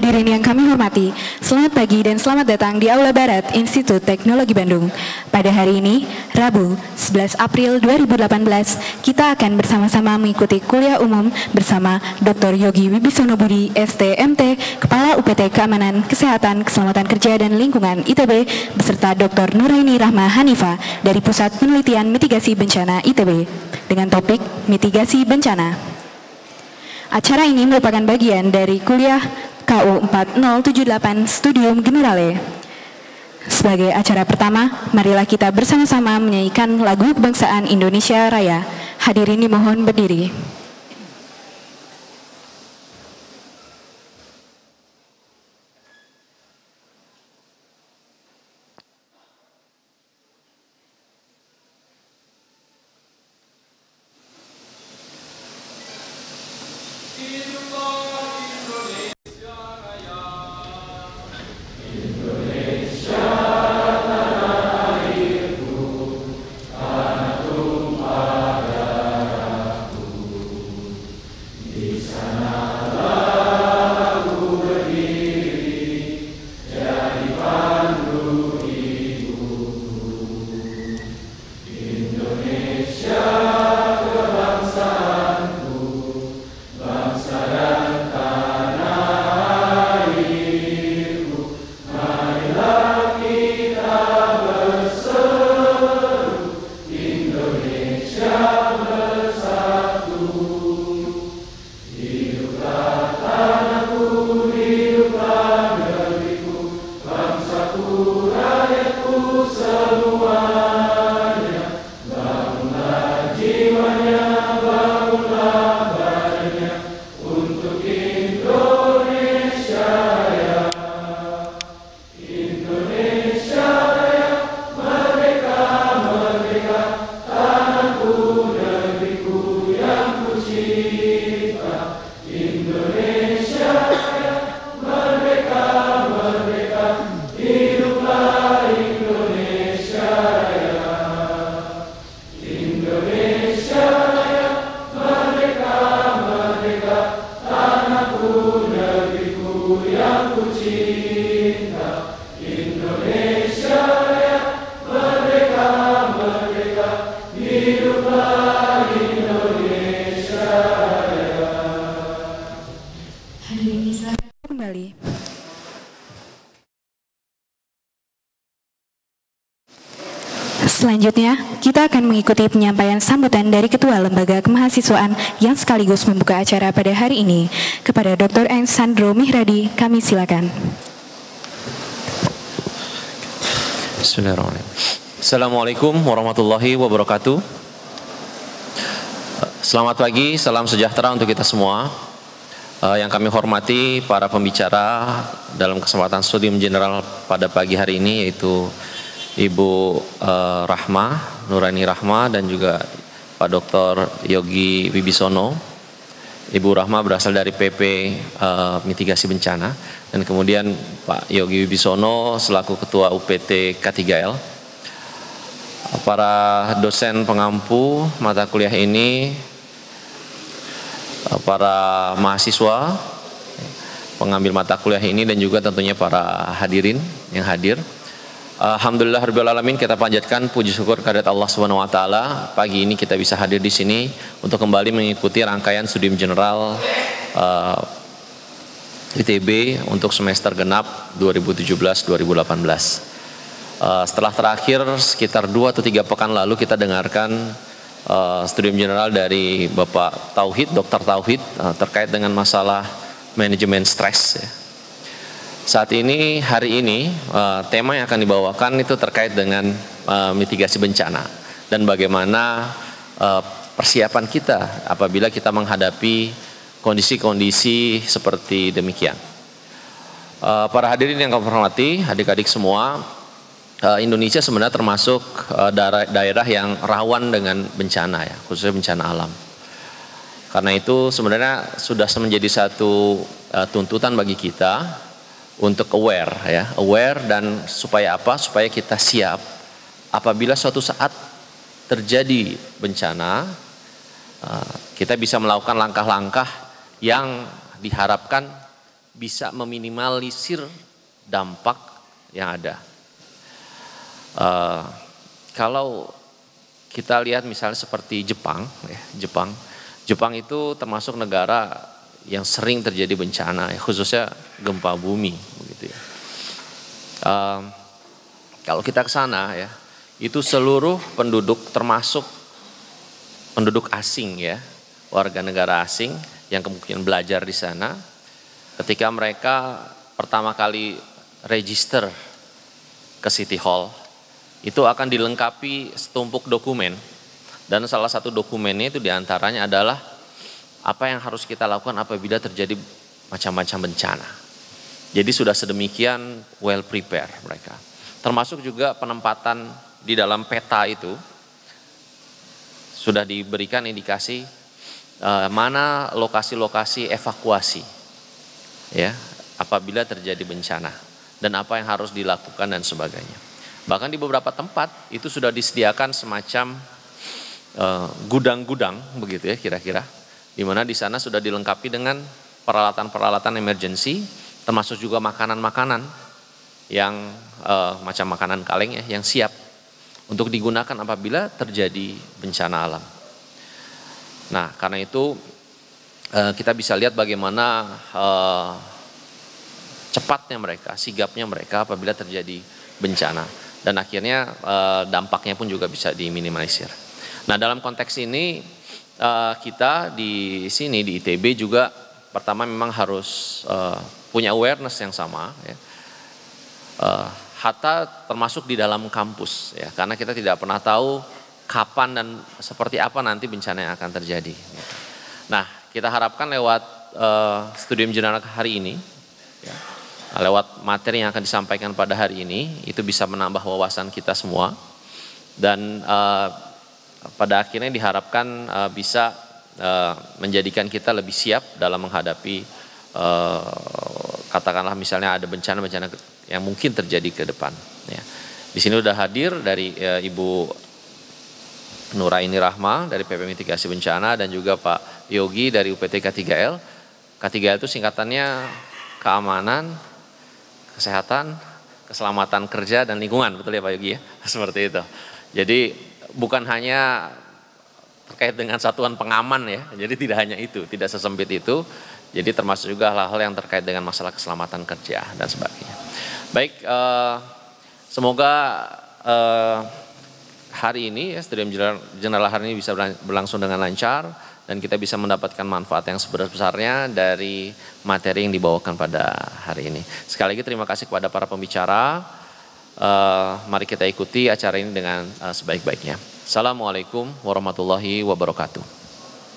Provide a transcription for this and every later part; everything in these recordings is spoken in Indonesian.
Hadirin yang kami hormati, selamat pagi dan selamat datang di Aula Barat Institut Teknologi Bandung. Pada hari ini, Rabu 11 April 2018, kita akan bersama-sama mengikuti kuliah umum bersama Dr. Yogi Wibisono Budi, STMT, Kepala UPT Keamanan, Kesehatan, Keselamatan Kerja dan Lingkungan ITB, beserta Dr. Nuraini Rahma Hanifa dari Pusat Penelitian Mitigasi Bencana ITB, dengan topik mitigasi bencana. Acara ini merupakan bagian dari kuliah KU 4078 Studium Generale. Sebagai acara pertama, marilah kita bersama-sama menyanyikan lagu kebangsaan Indonesia Raya. Hadirin dimohon berdiri. Selanjutnya, kita akan mengikuti penyampaian sambutan dari Ketua Lembaga Kemahasiswaan yang sekaligus membuka acara pada hari ini. Kepada Dr. N. Sandro Mihradi, kami silakan. Bismillahirrahmanirrahim. Assalamualaikum warahmatullahi wabarakatuh. Selamat pagi, salam sejahtera untuk kita semua. Yang kami hormati para pembicara dalam kesempatan studium general pada pagi hari ini, yaitu Ibu Rahma, Nuraini Rahma, dan juga Pak Dr. Yogi Wibisono. Ibu Rahma berasal dari PP Mitigasi Bencana, dan kemudian Pak Yogi Wibisono selaku Ketua UPT K3L. Para dosen pengampu mata kuliah ini, para mahasiswa pengambil mata kuliah ini, dan juga tentunya para hadirin yang hadir. Alhamdulillah rabbil alamin, kita panjatkan puji syukur kehadirat Allah Subhanahu wa taala. Pagi ini kita bisa hadir di sini untuk kembali mengikuti rangkaian studium general ITB untuk semester genap 2017-2018. Setelah terakhir sekitar 2 atau 3 pekan lalu kita dengarkan studium general dari Bapak Tauhid, Dr. Tauhid, terkait dengan masalah manajemen stres, ya. Saat ini, hari ini, tema yang akan dibawakan itu terkait dengan mitigasi bencana dan bagaimana persiapan kita apabila kita menghadapi kondisi-kondisi seperti demikian. Para hadirin yang kami hormati, adik-adik semua, Indonesia sebenarnya termasuk daerah yang rawan dengan bencana, ya, khususnya bencana alam. Karena itu sebenarnya sudah menjadi satu tuntutan bagi kita untuk aware, ya, aware, dan supaya apa? Supaya kita siap apabila suatu saat terjadi bencana, kita bisa melakukan langkah-langkah yang diharapkan bisa meminimalisir dampak yang ada. Kalau kita lihat misalnya seperti Jepang, Jepang itu termasuk negara yang sering terjadi bencana, khususnya gempa bumi, begitu ya. Kalau kita ke sana ya, itu seluruh penduduk termasuk penduduk asing ya, warga negara asing yang kemungkinan belajar di sana, ketika mereka pertama kali register ke City Hall, itu akan dilengkapi setumpuk dokumen, dan salah satu dokumennya itu diantaranya adalah apa yang harus kita lakukan apabila terjadi macam-macam bencana. Jadi sudah sedemikian well prepare mereka. Termasuk juga penempatan di dalam peta itu sudah diberikan indikasi mana lokasi-lokasi evakuasi ya apabila terjadi bencana dan apa yang harus dilakukan dan sebagainya. Bahkan di beberapa tempat itu sudah disediakan semacam gudang-gudang begitu ya kira-kira, di mana di sana sudah dilengkapi dengan peralatan-peralatan emergency, termasuk juga makanan-makanan yang macam makanan kaleng ya, yang siap untuk digunakan apabila terjadi bencana alam. Nah, karena itu kita bisa lihat bagaimana cepatnya mereka, sigapnya mereka apabila terjadi bencana. Dan akhirnya dampaknya pun juga bisa diminimalisir. Nah, dalam konteks ini kita di sini di ITB juga pertama memang harus punya awareness yang sama ya. Hatta termasuk di dalam kampus ya, karena kita tidak pernah tahu kapan dan seperti apa nanti bencana yang akan terjadi. Nah, kita harapkan lewat studium general hari ini ya, lewat materi yang akan disampaikan pada hari ini, itu bisa menambah wawasan kita semua. Dan pada akhirnya diharapkan bisa menjadikan kita lebih siap dalam menghadapi katakanlah misalnya ada bencana-bencana yang mungkin terjadi ke depan. Ya. Di sini sudah hadir dari Ibu Nuraini Rahma dari PP Mitigasi Bencana dan juga Pak Yogi dari UPT K3L. K3L itu singkatannya keamanan, kesehatan, keselamatan kerja dan lingkungan, betul ya Pak Yogi ya? Seperti itu. Jadi bukan hanya terkait dengan satuan pengaman ya, jadi tidak hanya itu, tidak sesempit itu. Jadi termasuk juga hal-hal yang terkait dengan masalah keselamatan kerja dan sebagainya. Baik, semoga hari ini ya, studium general hari ini bisa berlangsung dengan lancar dan kita bisa mendapatkan manfaat yang sebesar-besarnya dari materi yang dibawakan pada hari ini. Sekali lagi terima kasih kepada para pembicara. Mari kita ikuti acara ini dengan sebaik-baiknya. Assalamualaikum warahmatullahi wabarakatuh.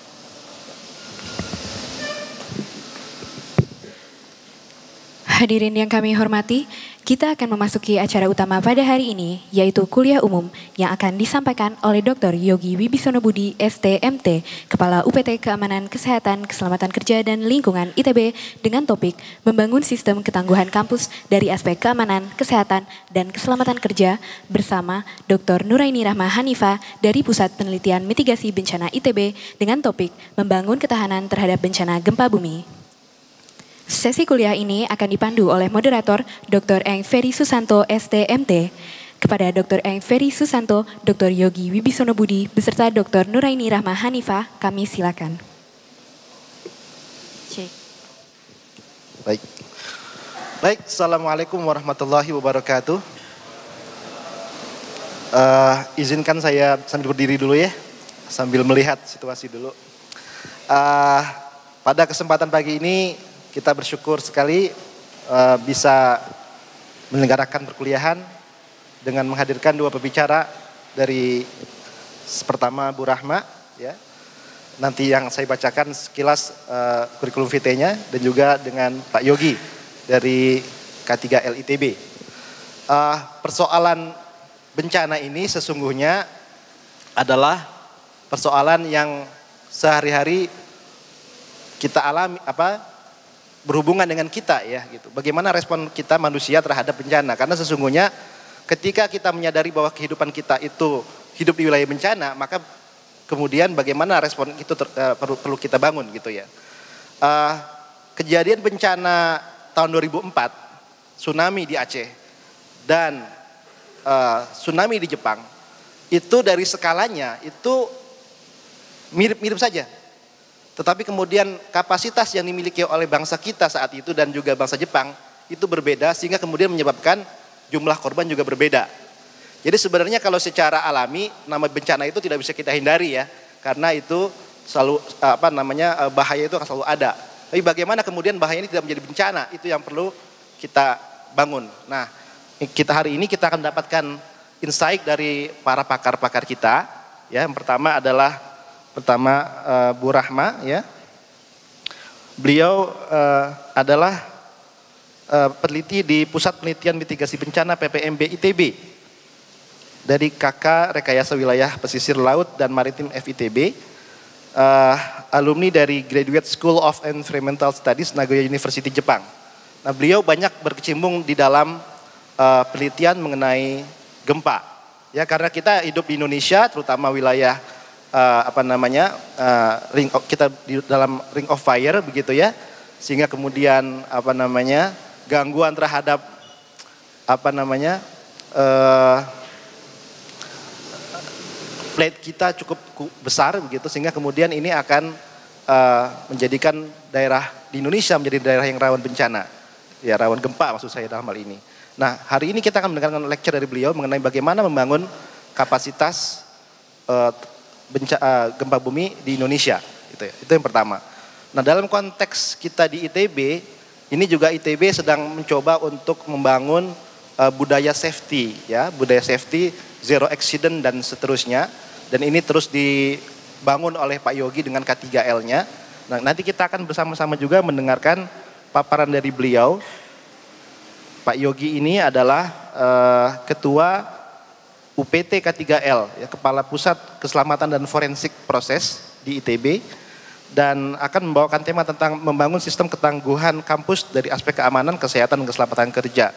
Hadirin yang kami hormati, kita akan memasuki acara utama pada hari ini, yaitu kuliah umum yang akan disampaikan oleh Dr. Yogi Wibisono Budi, STMT, Kepala UPT Keamanan, Kesehatan, Keselamatan Kerja dan Lingkungan ITB dengan topik Membangun Sistem Ketangguhan Kampus dari Aspek Keamanan, Kesehatan, dan Keselamatan Kerja bersama Dr. Nuraini Rahma Hanifa dari Pusat Penelitian Mitigasi Bencana ITB dengan topik Membangun Ketahanan Terhadap Bencana Gempa Bumi. Sesi kuliah ini akan dipandu oleh moderator Dr. Eng Ferry Susanto, STMT. Kepada Dr. Eng Ferry Susanto, Dr. Yogi Wibisono Budi, beserta Dr. Nuraini Rahma Hanifa, kami silakan. Baik, Assalamualaikum warahmatullahi wabarakatuh. Izinkan saya sambil berdiri dulu ya, sambil melihat situasi dulu. Pada kesempatan pagi ini, kita bersyukur sekali bisa menyelenggarakan perkuliahan dengan menghadirkan dua pembicara dari pertama Bu Rahma ya. Nanti yang saya bacakan sekilas kurikulum vitae-nya dan juga dengan Pak Yogi dari K3L ITB. Persoalan bencana ini sesungguhnya adalah persoalan yang sehari-hari kita alami berhubungan dengan kita ya gitu. Bagaimana respon kita manusia terhadap bencana? Karena sesungguhnya ketika kita menyadari bahwa kehidupan kita itu hidup di wilayah bencana, maka kemudian bagaimana respon itu perlu kita bangun gitu ya. Kejadian bencana tahun 2004, tsunami di Aceh dan tsunami di Jepang, itu dari skalanya itu mirip-mirip saja. Tetapi kemudian kapasitas yang dimiliki oleh bangsa kita saat itu dan juga bangsa Jepang itu berbeda, sehingga kemudian menyebabkan jumlah korban juga berbeda. Jadi sebenarnya kalau secara alami nama bencana itu tidak bisa kita hindari ya, karena itu selalu bahaya itu akan selalu ada. Tapi bagaimana kemudian bahaya ini tidak menjadi bencana, itu yang perlu kita bangun. Nah, hari ini kita akan mendapatkan insight dari para pakar-pakar kita. Ya, yang pertama adalah Bu Rahma, ya. Beliau adalah peneliti di Pusat Penelitian Mitigasi Bencana PPMB ITB dari KK Rekayasa Wilayah Pesisir Laut dan Maritim FITB, alumni dari Graduate School of Environmental Studies Nagoya University Jepang. Nah, beliau banyak berkecimpung di dalam penelitian mengenai gempa, ya, karena kita hidup di Indonesia, terutama wilayah kita di dalam ring of fire begitu ya, sehingga kemudian gangguan terhadap plate kita cukup besar begitu, sehingga kemudian ini akan menjadikan daerah di Indonesia menjadi daerah yang rawan bencana, ya, rawan gempa maksud saya dalam hal ini. Nah, hari ini kita akan mendengarkan lecture dari beliau mengenai bagaimana membangun kapasitas gempa bumi di Indonesia, gitu ya. Itu yang pertama. Nah, dalam konteks kita di ITB, ini juga ITB sedang mencoba untuk membangun budaya safety, ya, budaya safety, zero accident dan seterusnya. Dan ini terus dibangun oleh Pak Yogi dengan K3L-nya. Nah, nanti kita akan bersama-sama juga mendengarkan paparan dari beliau. Pak Yogi ini adalah Ketua UPT K3L, ya, Kepala Pusat Keselamatan dan Forensik Proses di ITB, dan akan membawakan tema tentang membangun sistem ketangguhan kampus dari aspek keamanan, kesehatan, dan keselamatan kerja.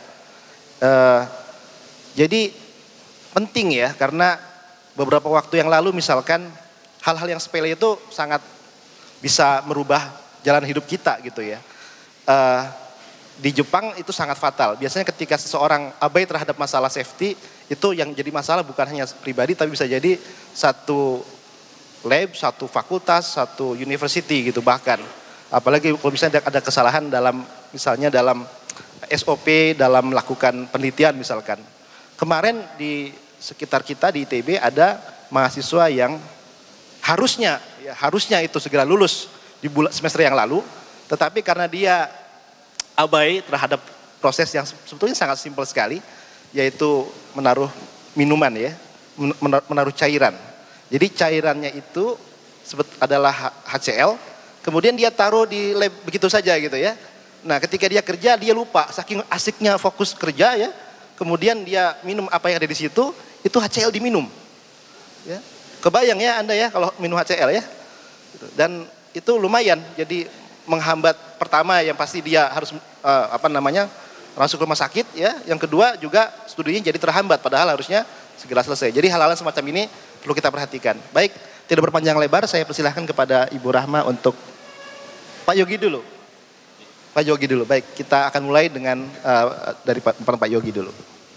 Jadi penting ya, karena beberapa waktu yang lalu misalkan hal-hal yang sepele itu sangat bisa merubah jalan hidup kita gitu ya. Di Jepang itu sangat fatal. Biasanya ketika seseorang abai terhadap masalah safety, itu yang jadi masalah bukan hanya pribadi, tapi bisa jadi satu lab, satu fakultas, satu university gitu bahkan. Apalagi kalau misalnya ada kesalahan misalnya dalam SOP, dalam melakukan penelitian misalkan. Kemarin di sekitar kita di ITB ada mahasiswa yang harusnya itu segera lulus di semester yang lalu, tetapi karena dia abai terhadap proses yang sebetulnya sangat simpel sekali, yaitu menaruh minuman ya, menaruh cairan. Jadi cairannya itu adalah HCl, kemudian dia taruh di lab begitu saja gitu ya. Nah, ketika dia kerja dia lupa, saking asiknya fokus kerja ya, kemudian dia minum apa yang ada di situ, itu HCl diminum. Ya. Kebayang ya Anda ya kalau minum HCl ya. Dan itu lumayan, jadi menghambat, pertama yang pasti dia harus masuk rumah sakit ya. Yang kedua juga studinya jadi terhambat padahal harusnya segera selesai. Jadi hal-hal semacam ini perlu kita perhatikan. Baik, tidak berpanjang lebar, saya persilahkan kepada Ibu Rahma untuk Pak Yogi dulu. Pak Yogi dulu. Baik, kita akan mulai dengan dari Pak Yogi dulu.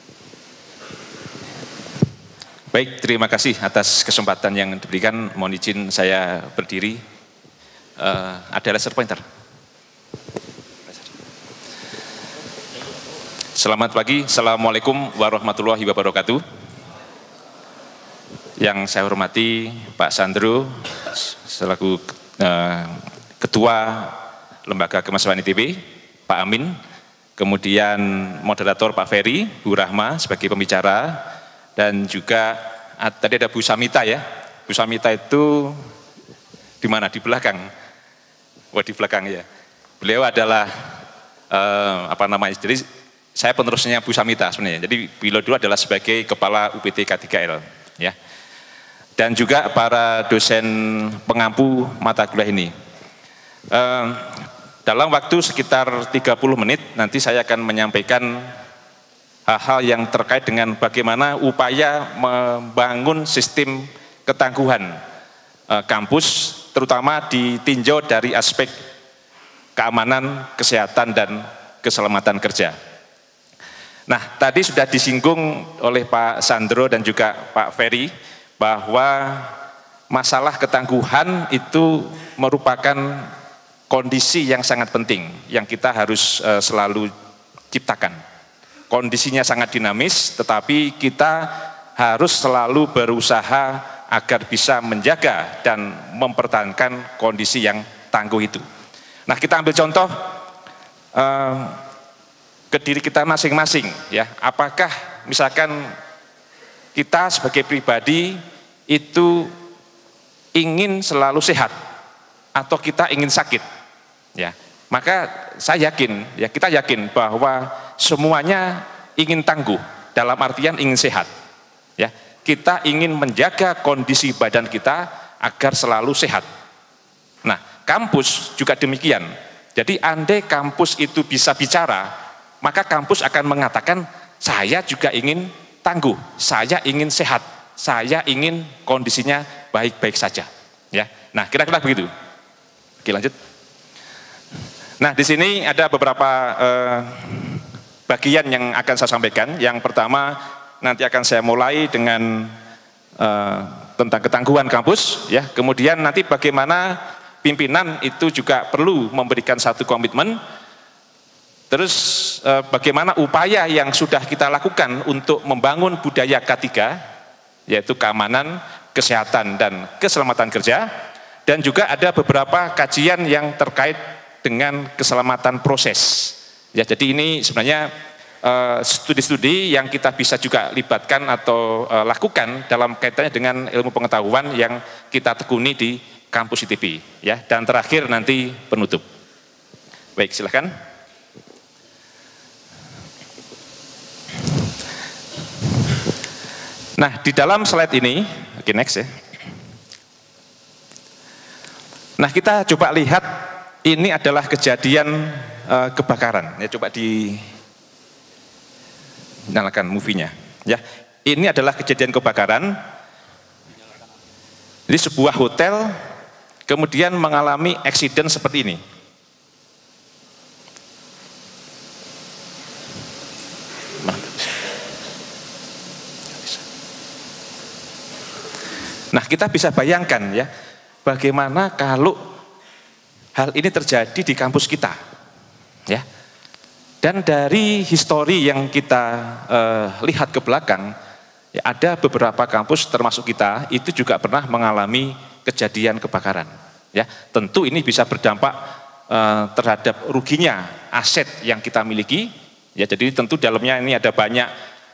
Baik, terima kasih atas kesempatan yang diberikan. Mohon izin saya berdiri. Ada laser pointer. Selamat pagi, Assalamualaikum warahmatullahi wabarakatuh. Yang saya hormati Pak Sandro selaku Ketua Lembaga Kemahasiswaan ITB, Pak Amin, kemudian moderator Pak Ferry, Bu Rahma sebagai pembicara, dan juga tadi ada Bu Samita ya. Bu Samita itu di mana? Di belakang. Wah, di belakang ya. Beliau adalah jadi saya penerusnya Bu Samita sebenarnya. Jadi beliau dulu adalah sebagai Kepala UPT K3L ya. Dan juga para dosen pengampu mata kuliah ini. Dalam waktu sekitar 30 menit nanti saya akan menyampaikan hal-hal yang terkait dengan bagaimana upaya membangun sistem ketangguhan kampus, terutama ditinjau dari aspek keamanan, kesehatan, dan keselamatan kerja. Nah, tadi sudah disinggung oleh Pak Sandro dan juga Pak Ferry bahwa masalah ketangguhan itu merupakan kondisi yang sangat penting yang kita harus selalu ciptakan. Kondisinya sangat dinamis, tetapi kita harus selalu berusaha agar bisa menjaga dan mempertahankan kondisi yang tangguh itu. Nah, kita ambil contoh ke diri kita masing-masing, ya. Apakah misalkan kita sebagai pribadi itu ingin selalu sehat atau kita ingin sakit, ya? Maka saya yakin, ya, kita yakin bahwa semuanya ingin tangguh dalam artian ingin sehat, ya. Kita ingin menjaga kondisi badan kita agar selalu sehat. Nah, kampus juga demikian. Jadi andai kampus itu bisa bicara, maka kampus akan mengatakan, saya juga ingin tangguh, saya ingin sehat, saya ingin kondisinya baik-baik saja. Ya, nah kira-kira begitu. Oke, lanjut. Nah, di sini ada beberapa bagian yang akan saya sampaikan. Yang pertama, nanti akan saya mulai dengan tentang ketangguhan kampus. Ya, kemudian nanti bagaimana pimpinan itu juga perlu memberikan satu komitmen. Terus bagaimana upaya yang sudah kita lakukan untuk membangun budaya K3, yaitu keamanan, kesehatan, dan keselamatan kerja. Dan juga ada beberapa kajian yang terkait dengan keselamatan proses. Ya, jadi ini sebenarnya studi-studi yang kita bisa juga libatkan atau lakukan dalam kaitannya dengan ilmu pengetahuan yang kita tekuni di kampus ITB. Ya, dan terakhir nanti penutup. Baik, silakan. Nah, di dalam slide ini, oke, next ya. Nah, kita coba lihat, ini adalah kejadian kebakaran. Ya, coba dinyalakan movie-nya. Ya, ini adalah kejadian kebakaran. Jadi sebuah hotel kemudian mengalami eksiden seperti ini. Nah, kita bisa bayangkan ya, bagaimana kalau hal ini terjadi di kampus kita, ya. Dan dari histori yang kita lihat ke belakang, ya, ada beberapa kampus termasuk kita itu juga pernah mengalami kejadian kebakaran. Ya, tentu ini bisa berdampak terhadap ruginya aset yang kita miliki. Ya, jadi tentu dalamnya ini ada banyak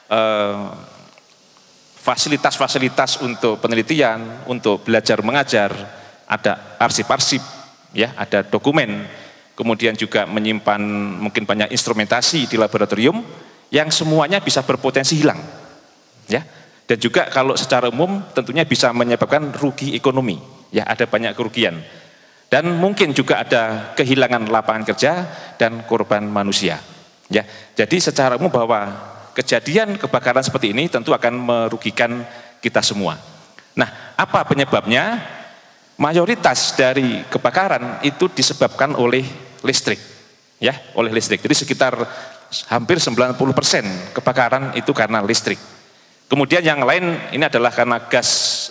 fasilitas-fasilitas untuk penelitian, untuk belajar mengajar, ada arsip-arsip, ya, ada dokumen, kemudian juga menyimpan mungkin banyak instrumentasi di laboratorium yang semuanya bisa berpotensi hilang, ya. Dan juga kalau secara umum tentunya bisa menyebabkan rugi ekonomi, ya, ada banyak kerugian. Dan mungkin juga ada kehilangan lapangan kerja dan korban manusia, ya. Jadi secara umum bahwa kejadian kebakaran seperti ini tentu akan merugikan kita semua. Nah, apa penyebabnya? Mayoritas dari kebakaran itu disebabkan oleh listrik, ya, oleh listrik. Jadi sekitar hampir 90% kebakaran itu karena listrik. Kemudian yang lain ini adalah karena gas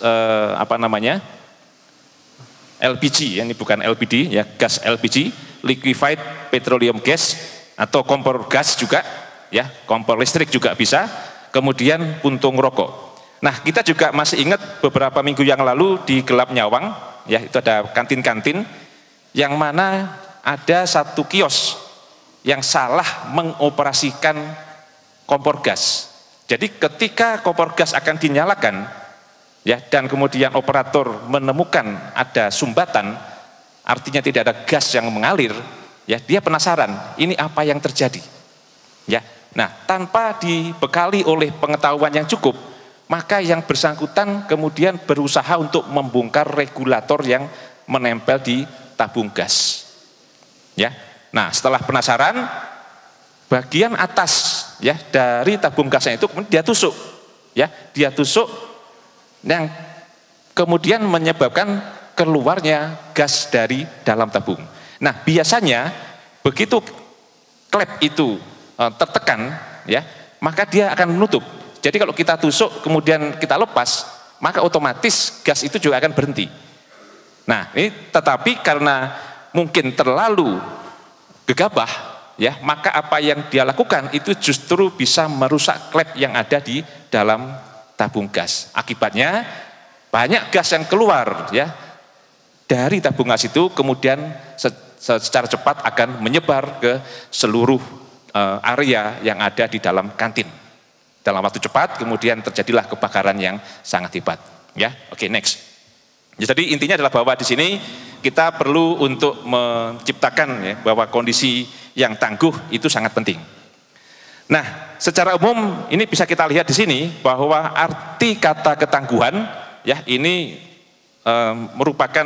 LPG, ya, ini bukan LPD, ya, gas LPG, liquefied petroleum gas, atau kompor gas juga. Ya, kompor listrik juga bisa, kemudian puntung rokok. Nah, kita juga masih ingat beberapa minggu yang lalu di Gelap Nyawang, ya, itu ada kantin-kantin yang mana ada satu kios yang salah mengoperasikan kompor gas. Jadi ketika kompor gas akan dinyalakan, ya, dan kemudian operator menemukan ada sumbatan, artinya tidak ada gas yang mengalir, ya, dia penasaran, ini apa yang terjadi, ya. Nah, tanpa dibekali oleh pengetahuan yang cukup, maka yang bersangkutan kemudian berusaha untuk membongkar regulator yang menempel di tabung gas. Ya. Nah, setelah penasaran, bagian atas, ya, dari tabung gasnya itu kemudian dia tusuk. Ya, dia tusuk yang kemudian menyebabkan keluarnya gas dari dalam tabung. Nah, biasanya begitu klep itu tertekan, ya, maka dia akan menutup. Jadi kalau kita tusuk kemudian kita lepas, maka otomatis gas itu juga akan berhenti. Nah, ini tetapi karena mungkin terlalu gegabah, ya, maka apa yang dia lakukan itu justru bisa merusak klep yang ada di dalam tabung gas. Akibatnya banyak gas yang keluar, ya, dari tabung gas itu kemudian secara cepat akan menyebar ke seluruh area yang ada di dalam kantin. Dalam waktu cepat kemudian terjadilah kebakaran yang sangat hebat. Ya, oke, next. Jadi intinya adalah bahwa di sini kita perlu untuk menciptakan, ya, bahwa kondisi yang tangguh itu sangat penting. Nah, secara umum ini bisa kita lihat di sini bahwa arti kata ketangguhan, ya, ini merupakan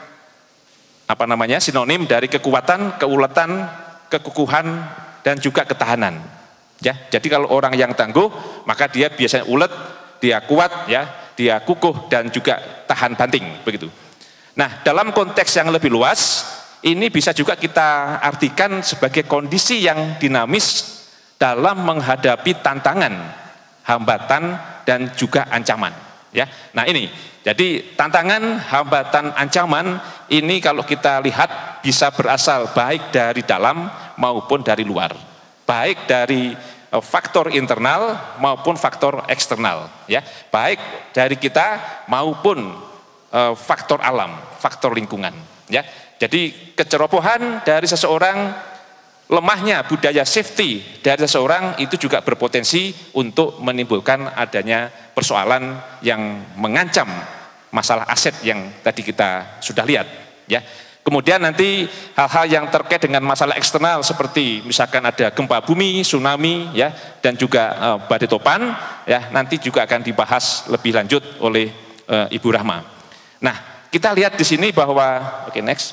apa namanya, sinonim dari kekuatan, keuletan, kekukuhan, dan juga ketahanan. Ya, jadi kalau orang yang tangguh, maka dia biasanya ulet, dia kuat, ya, dia kukuh, dan juga tahan banting, begitu. Nah, dalam konteks yang lebih luas, ini bisa juga kita artikan sebagai kondisi yang dinamis dalam menghadapi tantangan, hambatan, dan juga ancaman. Ya, nah ini, jadi tantangan, hambatan, ancaman ini kalau kita lihat bisa berasal baik dari dalam maupun dari luar, baik dari faktor internal maupun faktor eksternal, ya, baik dari kita maupun faktor alam, faktor lingkungan, ya. Jadi kecerobohan dari seseorang, lemahnya budaya safety dari seseorang itu juga berpotensi untuk menimbulkan adanya persoalan yang mengancam masalah aset yang tadi kita sudah lihat, ya. Kemudian nanti hal-hal yang terkait dengan masalah eksternal seperti misalkan ada gempa bumi, tsunami, ya, dan juga badai topan, ya, nanti juga akan dibahas lebih lanjut oleh Ibu Rahma. Nah, kita lihat di sini bahwa, oke, next,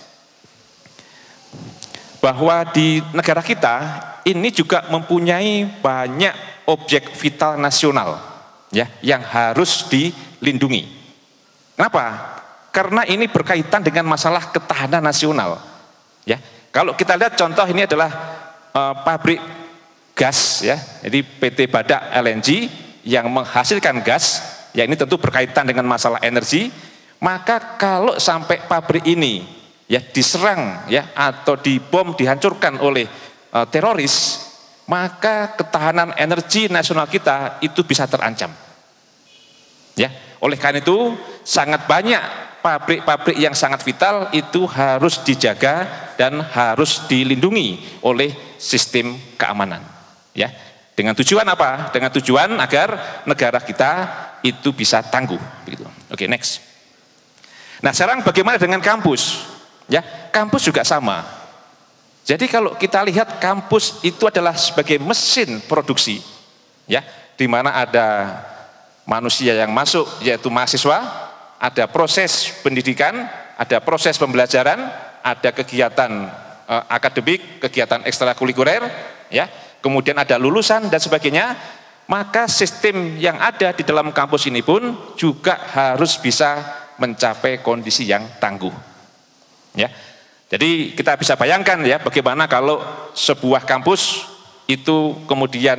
bahwa di negara kita ini juga mempunyai banyak objek vital nasional, ya, yang harus dilindungi. Kenapa? Karena ini berkaitan dengan masalah ketahanan nasional, ya. Kalau kita lihat contoh ini adalah pabrik gas, ya, jadi PT Badak LNG yang menghasilkan gas, ya, ini tentu berkaitan dengan masalah energi. Maka kalau sampai pabrik ini, ya, diserang, ya, atau dibom, dihancurkan oleh teroris, maka ketahanan energi nasional kita itu bisa terancam, ya. Oleh karena itu sangat banyak pabrik-pabrik yang sangat vital itu harus dijaga dan harus dilindungi oleh sistem keamanan, ya. Dengan tujuan apa? Dengan tujuan agar negara kita itu bisa tangguh, begitu. Oke, next. Nah, sekarang bagaimana dengan kampus? Ya, kampus juga sama. Jadi kalau kita lihat kampus itu adalah sebagai mesin produksi, ya, di mana ada manusia yang masuk yaitu mahasiswa, ada proses pendidikan, ada proses pembelajaran, ada kegiatan akademik, kegiatan ekstrakurikuler, ya, kemudian ada lulusan dan sebagainya. Maka sistem yang ada di dalam kampus ini pun juga harus bisa mencapai kondisi yang tangguh, ya. Jadi kita bisa bayangkan, ya, bagaimana kalau sebuah kampus itu kemudian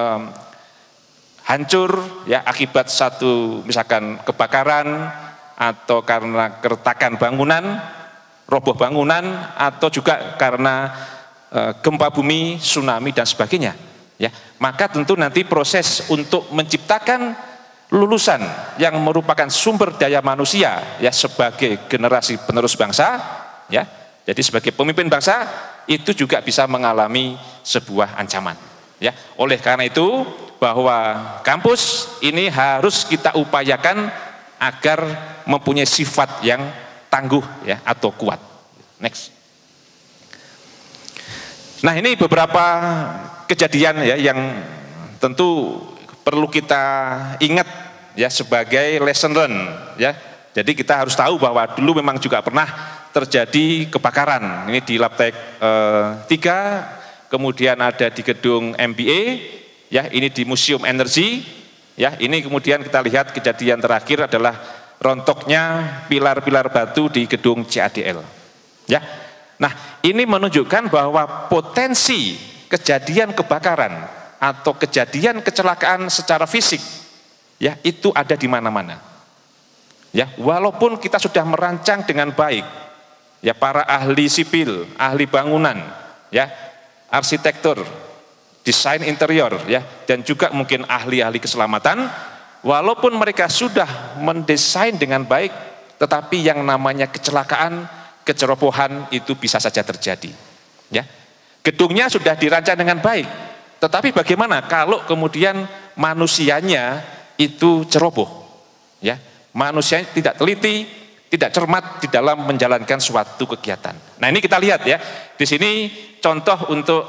hancur, ya, akibat satu misalkan kebakaran, atau karena keretakan bangunan, roboh bangunan, atau juga karena gempa bumi, tsunami, dan sebagainya, ya. Maka tentu nanti proses untuk menciptakan lulusan yang merupakan sumber daya manusia, ya, sebagai generasi penerus bangsa, ya, jadi sebagai pemimpin bangsa itu juga bisa mengalami sebuah ancaman, ya. Oleh karena itu bahwa kampus ini harus kita upayakan agar mempunyai sifat yang tangguh, ya, atau kuat. Next. Nah, ini beberapa kejadian, ya, yang tentu perlu kita ingat, ya, sebagai lesson learn, ya. Jadi kita harus tahu bahwa dulu memang juga pernah terjadi kebakaran. Ini di Labtek 3, kemudian ada di gedung MBA, ya, ini di Museum Energi, ya. Ini kemudian kita lihat kejadian terakhir adalah rontoknya pilar-pilar batu di gedung CADL, ya. Nah, ini menunjukkan bahwa potensi kejadian kebakaran atau kejadian kecelakaan secara fisik, ya, itu ada di mana-mana. Ya, walaupun kita sudah merancang dengan baik, ya, para ahli sipil, ahli bangunan, ya, arsitektur, desain interior, ya, dan juga mungkin ahli-ahli keselamatan, walaupun mereka sudah mendesain dengan baik, tetapi yang namanya kecelakaan, kecerobohan itu bisa saja terjadi. Ya, gedungnya sudah dirancang dengan baik, tetapi bagaimana kalau kemudian manusianya itu ceroboh? Ya, manusianya tidak teliti, tidak cermat di dalam menjalankan suatu kegiatan. Nah, ini kita lihat ya, di sini contoh untuk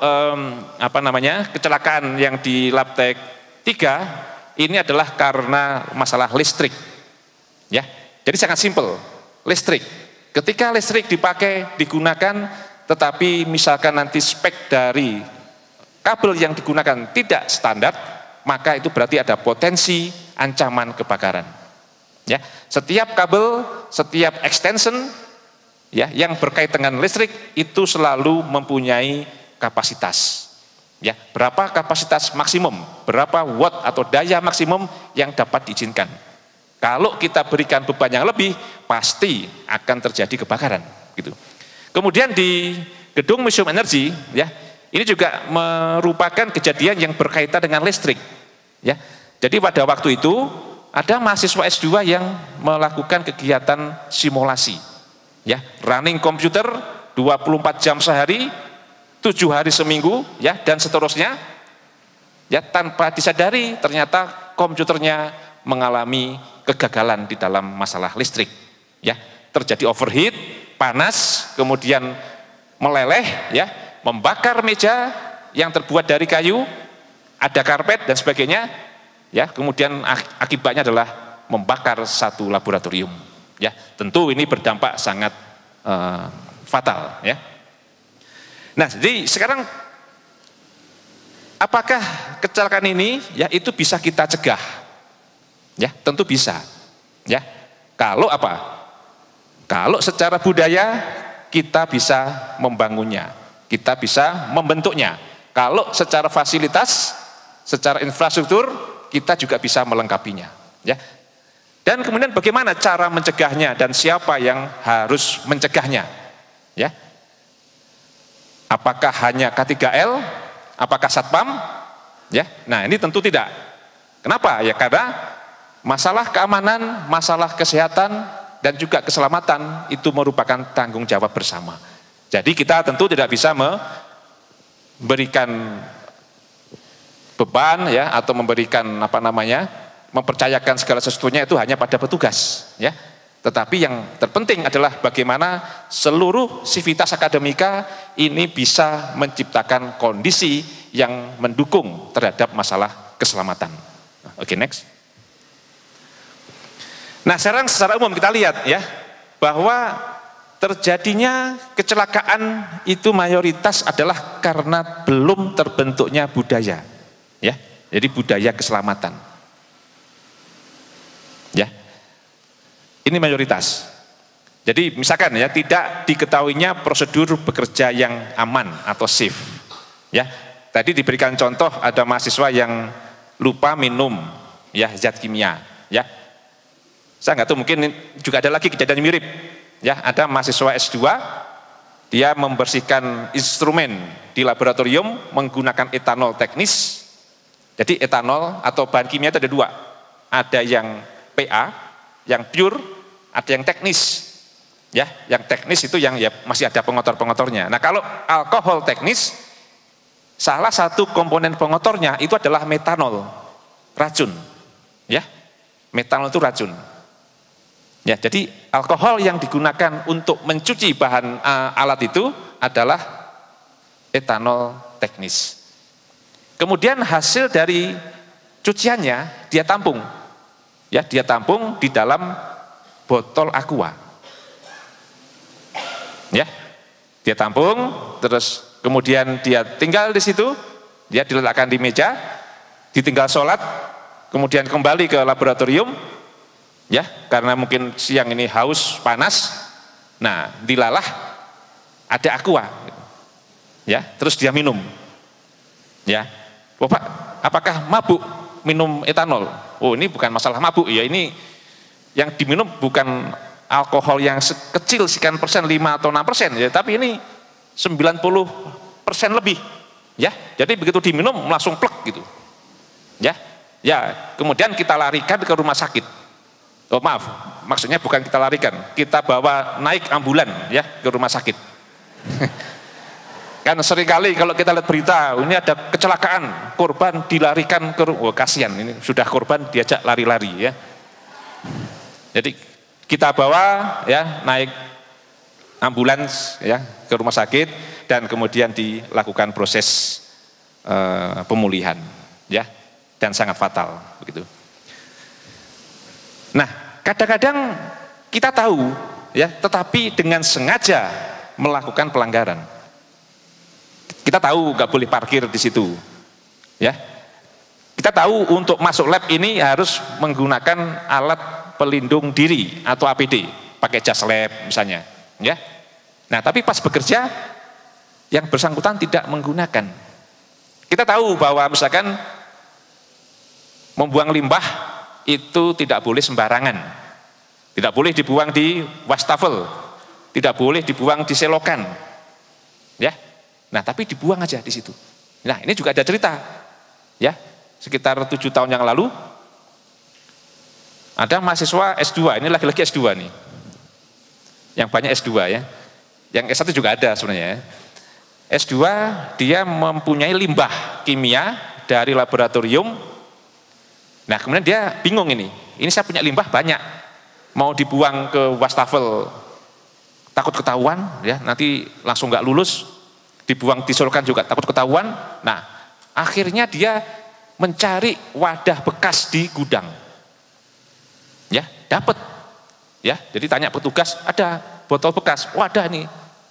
kecelakaan yang di Labtek 3 ini adalah karena masalah listrik. Ya, jadi sangat simpel, listrik. Ketika listrik dipakai, digunakan, tetapi misalkan nanti spek dari kabel yang digunakan tidak standar, maka itu berarti ada potensi ancaman kebakaran. Ya, setiap kabel, setiap extension, ya, yang berkait dengan listrik itu selalu mempunyai kapasitas. Ya, berapa kapasitas maksimum, berapa watt atau daya maksimum yang dapat diizinkan. Kalau kita berikan beban yang lebih, pasti akan terjadi kebakaran. Gitu. Kemudian di gedung Museum Energi, ya, ini juga merupakan kejadian yang berkaitan dengan listrik. Ya, jadi pada waktu itu ada mahasiswa S2 yang melakukan kegiatan simulasi. Ya, running komputer 24 jam sehari, 7 hari seminggu, ya, dan seterusnya. Ya, tanpa disadari ternyata komputernya mengalami kegagalan di dalam masalah listrik. Ya, terjadi overheat, panas, kemudian meleleh, ya, membakar meja yang terbuat dari kayu, ada karpet dan sebagainya. Ya, kemudian akibatnya adalah membakar satu laboratorium. Ya, tentu ini berdampak sangat fatal. Ya. Nah, jadi sekarang apakah kecelakaan ini, ya, itu bisa kita cegah? Ya, tentu bisa. Ya, kalau apa? Kalau secara budaya kita bisa membangunnya, kita bisa membentuknya. Kalau secara fasilitas, secara infrastruktur, kita juga bisa melengkapinya. Ya. Dan kemudian bagaimana cara mencegahnya dan siapa yang harus mencegahnya? Ya. Apakah hanya K3L? Apakah Satpam? Ya. Nah, ini tentu tidak. Kenapa? Ya, karena masalah keamanan, masalah kesehatan, dan juga keselamatan itu merupakan tanggung jawab bersama. Jadi kita tentu tidak bisa memberikan beban, ya, atau memberikan mempercayakan segala sesuatunya itu hanya pada petugas, ya. Tetapi yang terpenting adalah bagaimana seluruh sivitas akademika ini bisa menciptakan kondisi yang mendukung terhadap masalah keselamatan. Oke, next. Nah, sekarang secara umum kita lihat, ya, bahwa terjadinya kecelakaan itu mayoritas adalah karena belum terbentuknya budaya, ya. Jadi budaya keselamatan. Ya. Ini mayoritas. Jadi misalkan, ya, tidak diketahuinya prosedur bekerja yang aman atau safe. Ya. Tadi diberikan contoh ada mahasiswa yang lupa minum, ya, zat kimia, ya. Saya nggak tahu, mungkin juga ada lagi kejadian mirip. Ya, ada mahasiswa S2, dia membersihkan instrumen di laboratorium menggunakan etanol teknis. Jadi etanol atau bahan kimia itu ada dua. Ada yang PA, yang pure, ada yang teknis. Ya, yang teknis itu yang, ya, masih ada pengotor-pengotornya. Nah, kalau alkohol teknis, salah satu komponen pengotornya itu adalah metanol, racun. Ya, metanol itu racun. Ya, jadi alkohol yang digunakan untuk mencuci bahan alat itu adalah etanol teknis. Kemudian hasil dari cuciannya dia tampung. Ya, dia tampung di dalam botol aqua. Ya. Dia tampung, terus kemudian dia tinggal di situ, dia diletakkan di meja, ditinggal sholat, kemudian kembali ke laboratorium. Ya, karena mungkin siang ini haus, panas, nah dilalah ada aqua, ya, terus dia minum. Ya, Bapak, apakah mabuk minum etanol? Oh, ini bukan masalah mabuk ya, ini yang diminum bukan alkohol yang kecil sekian persen, 5 atau 6% ya, tapi ini 90% lebih. Ya, jadi begitu diminum langsung plek gitu. Ya, kemudian kita larikan ke rumah sakit. Oh maaf, maksudnya bukan kita larikan, kita bawa naik ambulan ya ke rumah sakit. Kan seringkali kalau kita lihat berita, ini ada kecelakaan, korban dilarikan ke rumah, kasihan ini sudah korban diajak lari-lari ya. Jadi kita bawa ya naik ambulans ya ke rumah sakit dan kemudian dilakukan proses pemulihan ya, dan sangat fatal begitu. Nah, kadang-kadang kita tahu ya, tetapi dengan sengaja melakukan pelanggaran. Kita tahu nggak boleh parkir di situ, ya. Kita tahu untuk masuk lab ini harus menggunakan alat pelindung diri atau APD, pakai jas lab misalnya, ya. Nah, tapi pas bekerja yang bersangkutan tidak menggunakan. Kita tahu bahwa misalkan membuang limbah itu tidak boleh sembarangan, tidak boleh dibuang di wastafel, tidak boleh dibuang di selokan, ya. Nah, tapi dibuang aja di situ. Nah, ini juga ada cerita, ya. Sekitar 7 tahun yang lalu, ada mahasiswa S2, ini lagi-lagi S2 nih, yang banyak S2 ya, yang S1 juga ada sebenarnya. Ya. S2 dia mempunyai limbah kimia dari laboratorium. Nah, kemudian dia bingung ini saya punya limbah banyak, mau dibuang ke wastafel takut ketahuan, ya nanti langsung nggak lulus. Dibuang disolkan juga takut ketahuan. Nah, akhirnya dia mencari wadah bekas di gudang. Ya, dapat. Ya, jadi tanya petugas, ada botol bekas. Wadah nih.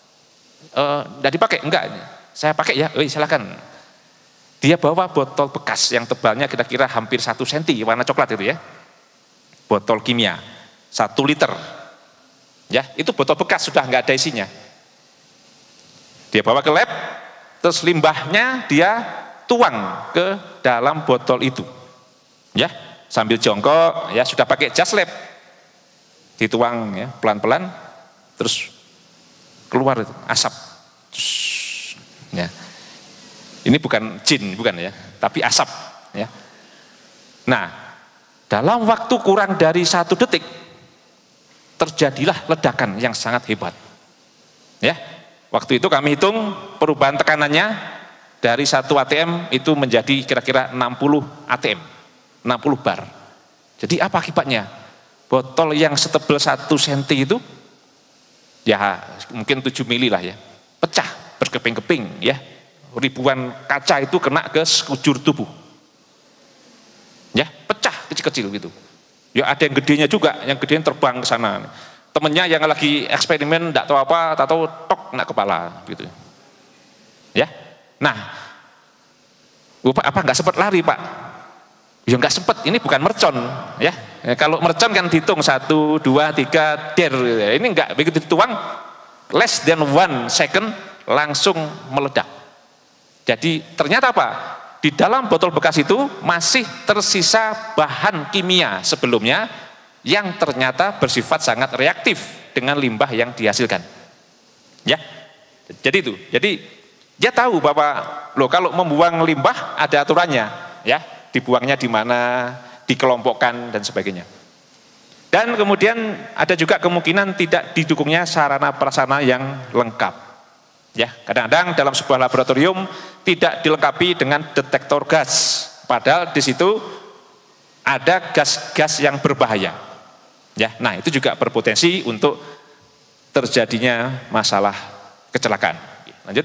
Enggak dipakai? Enggak. Saya pakai ya. Silakan. Dia bawa botol bekas yang tebalnya kira-kira hampir 1 cm, warna coklat itu ya. Botol kimia 1 liter. Ya, itu botol bekas sudah enggak ada isinya. Dia bawa ke lab, terus limbahnya dia tuang ke dalam botol itu. Ya, sambil jongkok, ya sudah pakai jas lab. Dituang ya, pelan-pelan, terus keluar itu, asap. Ya. Ini bukan jin, bukan ya, tapi asap. Ya. Nah, dalam waktu kurang dari 1 detik, terjadilah ledakan yang sangat hebat. Ya. Waktu itu kami hitung perubahan tekanannya dari 1 ATM itu menjadi kira-kira 60 ATM, 60 bar. Jadi apa akibatnya? Botol yang setebal 1 cm itu, ya mungkin 7 mili lah ya, pecah, berkeping-keping ya. Ribuan kaca itu kena ke sekujur tubuh. Ya, pecah kecil-kecil gitu. Ya ada yang gedenya juga, yang gedenya terbang ke sana. Temennya yang lagi eksperimen enggak tahu apa, tahu tok kena kepala gitu. Ya. Nah, Bapak apa enggak sempat lari, Pak? Ya enggak sempat, ini bukan mercon, ya. Kalau mercon kan dihitung 1 2 3 der. Ini enggak, begitu dituang less than 1 second langsung meledak. Jadi ternyata apa? Di dalam botol bekas itu masih tersisa bahan kimia sebelumnya yang ternyata bersifat sangat reaktif dengan limbah yang dihasilkan. Ya. Jadi itu. Jadi dia tahu bahwa kalau membuang limbah ada aturannya, ya. Dibuangnya di mana, dikelompokkan dan sebagainya. Dan kemudian ada juga kemungkinan tidak didukungnya sarana prasarana yang lengkap. Ya, kadang-kadang dalam sebuah laboratorium tidak dilengkapi dengan detektor gas, padahal di situ ada gas-gas yang berbahaya. Ya, nah itu juga berpotensi untuk terjadinya masalah kecelakaan. Lanjut.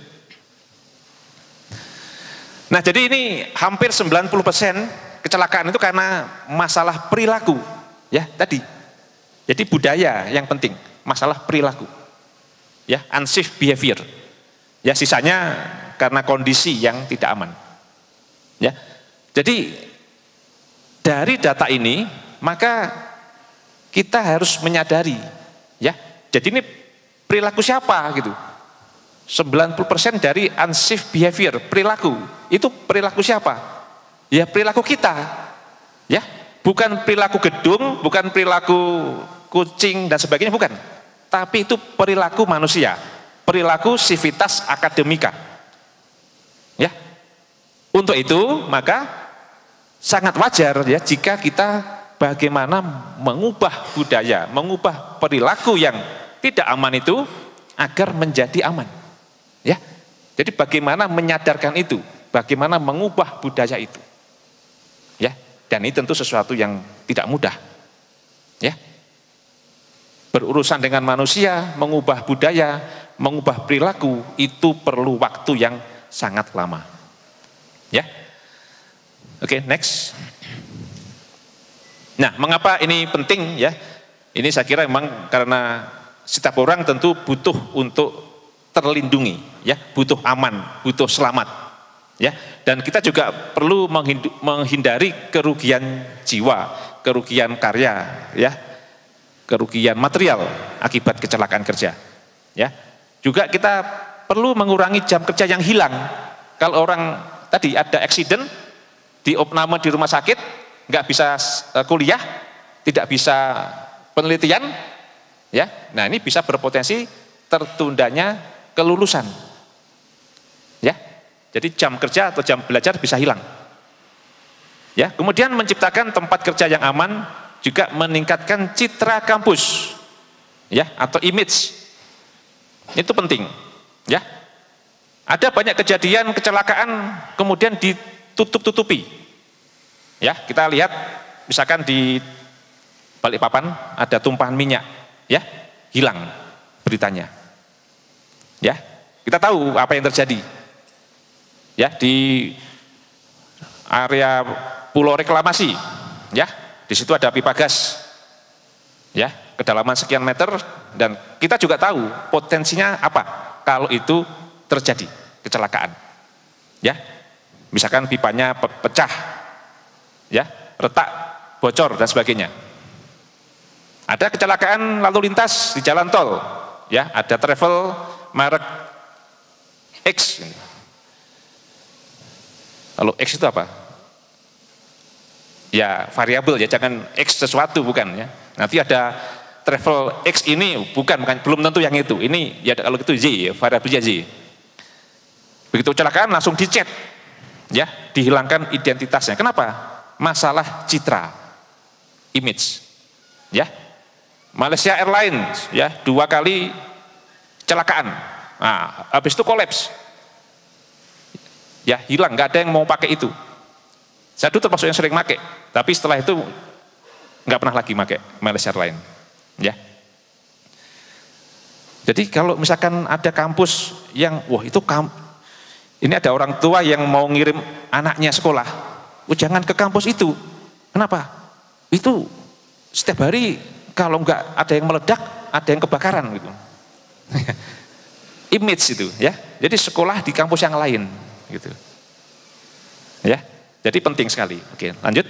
Nah, jadi ini hampir 90% kecelakaan itu karena masalah perilaku. Ya, tadi. Jadi budaya yang penting, masalah perilaku. Ya, unsafe behavior. Ya, sisanya karena kondisi yang tidak aman. Ya. Jadi dari data ini maka kita harus menyadari, ya. Jadi ini perilaku siapa gitu. 90% dari unsafe behavior, perilaku. itu perilaku siapa? Ya perilaku kita. Ya, bukan perilaku gedung, bukan perilaku kucing dan sebagainya, bukan. Tapi itu perilaku manusia, perilaku civitas akademika. Ya. Untuk itu maka sangat wajar ya jika kita bagaimana mengubah budaya, mengubah perilaku yang tidak aman itu agar menjadi aman. Ya. Jadi bagaimana menyadarkan itu, bagaimana mengubah budaya itu. Ya, dan ini tentu sesuatu yang tidak mudah. Ya. Berurusan dengan manusia, mengubah budaya, mengubah perilaku itu perlu waktu yang sangat lama. Ya. Oke, next. Nah, mengapa ini penting ya? Ini saya kira memang karena setiap orang tentu butuh untuk terlindungi, ya, butuh aman, butuh selamat, ya. Dan kita juga perlu menghindari kerugian jiwa, kerugian karya, ya, kerugian material akibat kecelakaan kerja, ya. Juga kita perlu mengurangi jam kerja yang hilang. Kalau orang tadi ada accident, di opname di rumah sakit, nggak bisa kuliah, tidak bisa penelitian, ya. Nah ini bisa berpotensi tertundanya kelulusan, ya. Jadi jam kerja atau jam belajar bisa hilang, ya. Kemudian menciptakan tempat kerja yang aman, juga meningkatkan citra kampus, ya, atau image, itu penting, ya. Ada banyak kejadian kecelakaan kemudian ditutup-tutupi, ya. Kita lihat misalkan di Balikpapan ada tumpahan minyak, ya, hilang beritanya. Ya, kita tahu apa yang terjadi. Ya, di area Pulau Reklamasi, ya, di situ ada pipa gas, ya, kedalaman sekian meter, dan kita juga tahu potensinya apa kalau itu terjadi kecelakaan. Ya, misalkan pipanya pecah, ya, retak, bocor dan sebagainya. Ada kecelakaan lalu lintas di jalan tol, ya, ada travel merek X. Lalu X itu apa? Ya variabel ya, jangan X sesuatu, bukan ya. Nanti ada travel X ini bukan belum tentu yang itu. Ini ya kalau itu Z, ya, variabelnya Z. Begitu kecelakaan langsung dicet, ya, dihilangkan identitasnya. Kenapa? Masalah citra, image, ya. Malaysia Airlines, ya, 2 kali kecelakaan, nah, habis itu kolaps, ya, hilang, nggak ada yang mau pakai itu. Saya dulu termasuk yang sering pakai, tapi setelah itu nggak pernah lagi pakai Malaysia Airlines, ya. Jadi kalau misalkan ada kampus yang, wah itu ini ada orang tua yang mau ngirim anaknya sekolah, jangan ke kampus itu. Kenapa? Itu setiap hari kalau nggak ada yang meledak, ada yang kebakaran gitu. Image itu, ya. Jadi sekolah di kampus yang lain gitu, ya. Jadi penting sekali. Oke, lanjut.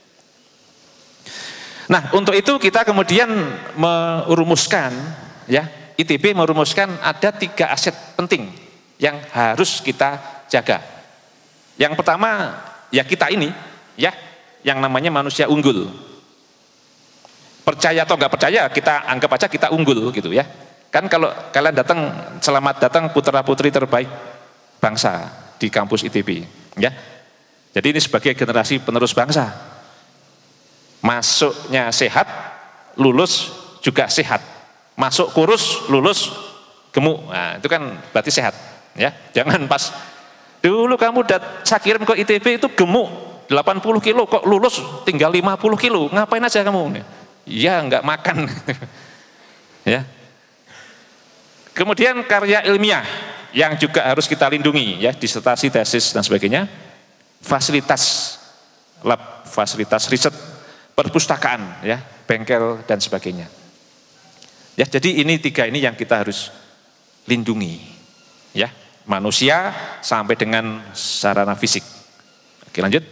Nah, untuk itu kita kemudian merumuskan, ya, ITB merumuskan ada 3 aset penting yang harus kita jaga. Yang pertama ya kita ini, ya, yang namanya manusia unggul. Percaya atau nggak percaya, kita anggap aja kita unggul gitu, ya. Kan kalau kalian datang, selamat datang putra-putri terbaik bangsa di kampus ITB, ya. Jadi ini sebagai generasi penerus bangsa. Masuknya sehat, lulus juga sehat. Masuk kurus, lulus gemuk. Nah, itu kan berarti sehat, ya. Jangan pas dulu kamu saya kirim ke ITB itu gemuk 80 kilo, kok lulus tinggal 50 kilo. Ngapain aja kamu? Iya, nggak makan. Ya. Kemudian karya ilmiah yang juga harus kita lindungi, ya, disertasi, tesis dan sebagainya. Fasilitas lab, fasilitas riset, perpustakaan, ya, bengkel dan sebagainya. Ya, jadi ini 3 ini yang kita harus lindungi, ya, manusia sampai dengan sarana fisik. Oke, lanjut.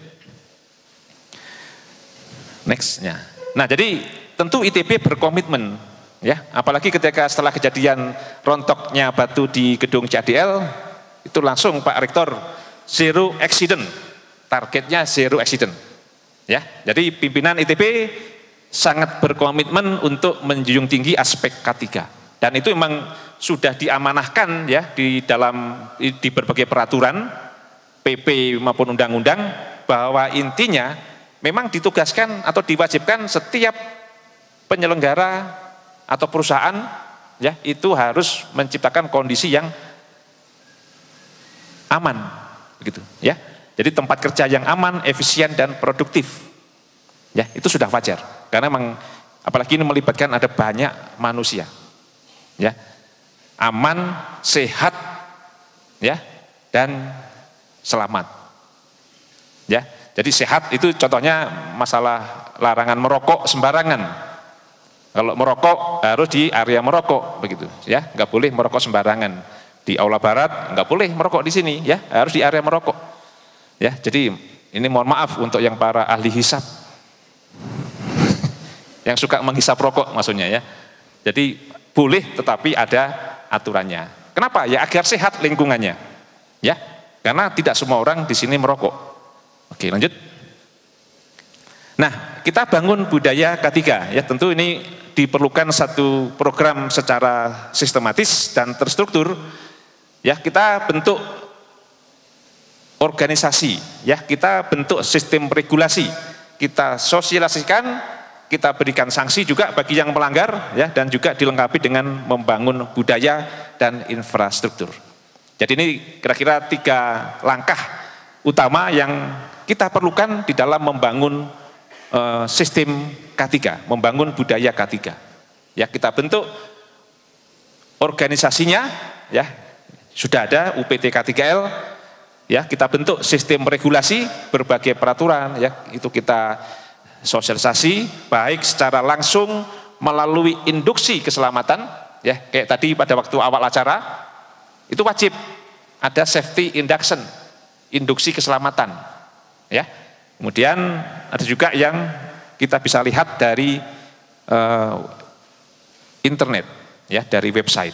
Nextnya. Nah, jadi tentu ITB berkomitmen, ya, apalagi ketika setelah kejadian rontoknya batu di gedung CADL, itu langsung Pak Rektor zero accident. Targetnya zero accident. Ya, jadi pimpinan ITB sangat berkomitmen untuk menjunjung tinggi aspek K3. Dan itu memang sudah diamanahkan ya di berbagai peraturan PP maupun undang-undang, bahwa intinya memang ditugaskan atau diwajibkan setiap penyelenggara atau perusahaan ya itu harus menciptakan kondisi yang aman begitu ya. Jadi tempat kerja yang aman, efisien dan produktif. Ya, itu sudah wajar. Karena memang apalagi ini melibatkan ada banyak manusia. Ya. Aman, sehat ya dan selamat. Ya. Jadi sehat itu contohnya masalah larangan merokok sembarangan. Kalau merokok harus di area merokok begitu ya, nggak boleh merokok sembarangan. Di Aula Barat nggak boleh merokok di sini ya, harus di area merokok. Ya, jadi ini mohon maaf untuk yang para ahli hisab yang suka menghisap rokok maksudnya ya. Jadi boleh tetapi ada aturannya. Kenapa? Ya agar sehat lingkungannya. Ya, karena tidak semua orang di sini merokok. Oke, lanjut. Nah, kita bangun budaya K3 ya, tentu ini diperlukan satu program secara sistematis dan terstruktur. Ya, kita bentuk organisasi, ya kita bentuk sistem regulasi, kita sosialisasikan, kita berikan sanksi juga bagi yang melanggar, ya dan juga dilengkapi dengan membangun budaya dan infrastruktur. Jadi ini kira-kira 3 langkah utama yang kita perlukan di dalam membangun sistem K3, membangun budaya K3. Ya kita bentuk organisasinya, ya sudah ada UPT K3L. Ya, kita bentuk sistem regulasi, berbagai peraturan, ya itu kita sosialisasi, baik secara langsung melalui induksi keselamatan, ya kayak tadi pada waktu awal acara, itu wajib ada safety induction, induksi keselamatan, ya. Kemudian ada juga yang kita bisa lihat dari internet, ya dari website,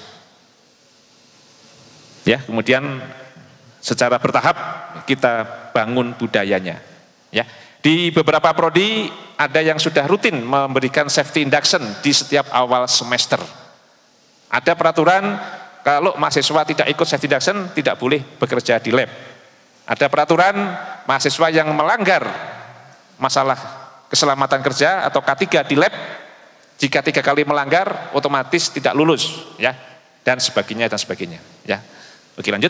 ya kemudian secara bertahap kita bangun budayanya. Ya, di beberapa prodi ada yang sudah rutin memberikan safety induction di setiap awal semester. Ada peraturan kalau mahasiswa tidak ikut safety induction tidak boleh bekerja di lab. Ada peraturan mahasiswa yang melanggar masalah keselamatan kerja atau K3 di lab, jika 3 kali melanggar otomatis tidak lulus, ya dan sebagainya dan sebagainya. Ya, oke lanjut.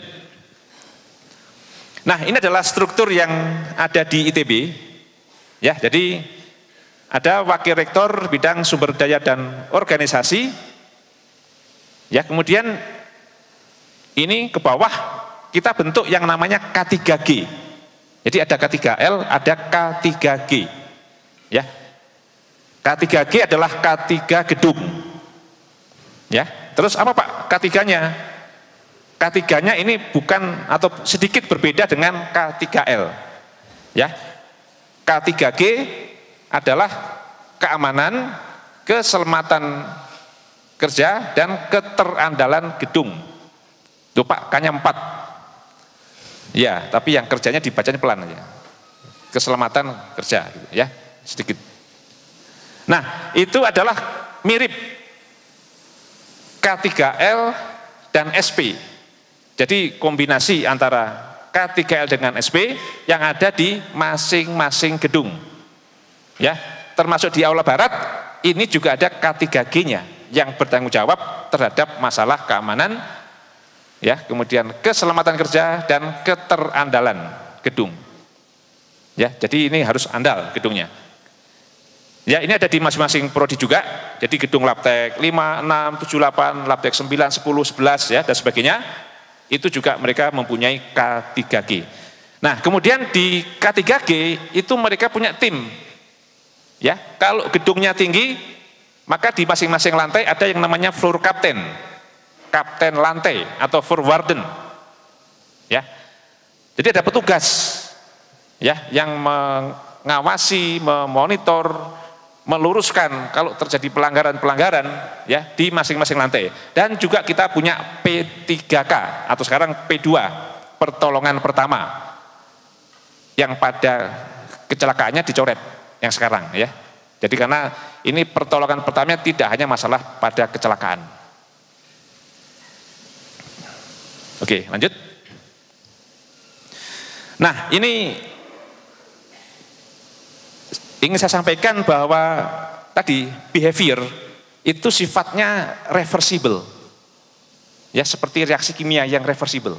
Nah, ini adalah struktur yang ada di ITB. Ya, jadi ada wakil rektor bidang sumber daya dan organisasi. Ya, kemudian ini ke bawah kita bentuk yang namanya K3G. Jadi ada K3L, ada K3G. Ya. K3G adalah K3 gedung. Ya. Terus apa Pak K3-nya? K3-nya ini bukan atau sedikit berbeda dengan K3L. Ya. K3G adalah keamanan, keselamatan kerja dan keterandalan gedung. Tuh Pak, K-nya 4. Ya, tapi yang kerjanya dibacanya pelan aja. Keselamatan kerja gitu ya, sedikit. Nah, itu adalah mirip K3L dan SP. Jadi kombinasi antara K3L dengan SP yang ada di masing-masing gedung. Ya, termasuk di Aula Barat ini juga ada K3G-nya yang bertanggung jawab terhadap masalah keamanan, ya, kemudian keselamatan kerja dan keterandalan gedung. Ya, jadi ini harus andal gedungnya. Ya, ini ada di masing-masing prodi juga. Jadi gedung Labtek 5, 6, 7, 8, Labtek 9, 10, 11 ya dan sebagainya. Itu juga mereka mempunyai K3G. Nah, kemudian di K3G itu mereka punya tim. Ya, kalau gedungnya tinggi, maka di masing-masing lantai ada yang namanya floor captain, kapten lantai atau floor warden. Ya, jadi ada petugas, ya, yang mengawasi, memonitor, meluruskan kalau terjadi pelanggaran-pelanggaran ya di masing-masing lantai. Dan juga kita punya P3K atau sekarang P2, pertolongan pertama. yang pada kecelakaannya dicoret yang sekarang ya. Jadi karena ini pertolongan pertamanya tidak hanya masalah pada kecelakaan. Oke, lanjut. Nah, ini ingin saya sampaikan bahwa tadi behavior itu sifatnya reversible. Ya, seperti reaksi kimia yang reversible.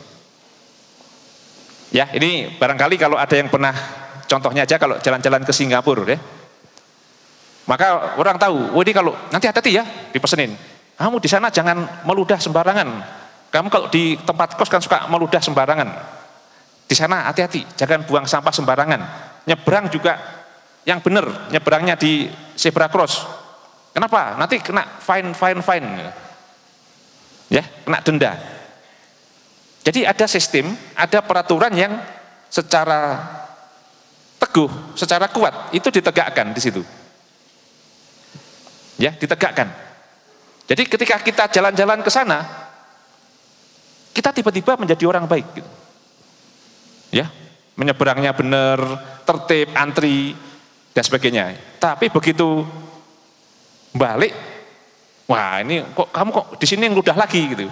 Ya, ini barangkali kalau ada yang pernah, contohnya aja kalau jalan-jalan ke Singapura ya. Maka orang tahu, oh ini kalau nanti hati-hati ya, dipesenin. Kamu di sana jangan meludah sembarangan. Kamu kalau di tempat kos kan suka meludah sembarangan. Di sana hati-hati, jangan buang sampah sembarangan. Nyebrang juga yang benar, nyebrangnya di zebra cross. Kenapa? Nanti kena fine. Ya, kena denda. Jadi ada sistem, ada peraturan yang secara teguh, secara kuat itu ditegakkan di situ. Ya, ditegakkan. Jadi ketika kita jalan-jalan ke sana, kita tiba-tiba menjadi orang baik gitu. Ya, menyeberangnya benar, tertib, antri dan sebagainya. Tapi begitu balik, wah ini kok kamu kok di sini ngeludah lagi gitu.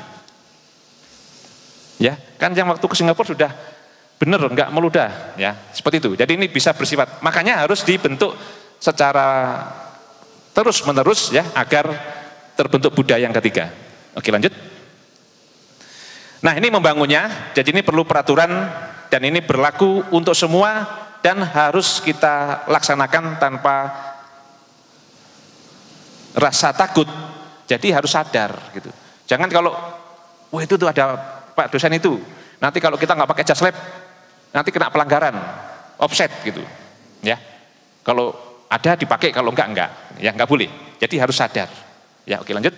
Ya, kan yang waktu ke Singapura sudah benar enggak meludah, ya seperti itu. Jadi ini bisa bersifat, makanya harus dibentuk secara terus menerus ya agar terbentuk budaya yang ketiga. Oke, lanjut. Nah, ini membangunnya, jadi ini perlu peraturan dan ini berlaku untuk semua dan harus kita laksanakan tanpa rasa takut. Jadi harus sadar gitu. Jangan kalau wah itu tuh ada Pak dosen itu, nanti kalau kita nggak pakai jas lab nanti kena pelanggaran, offset gitu. Ya. Kalau ada dipakai, kalau enggak, ya enggak boleh. Jadi harus sadar. Ya, oke lanjut.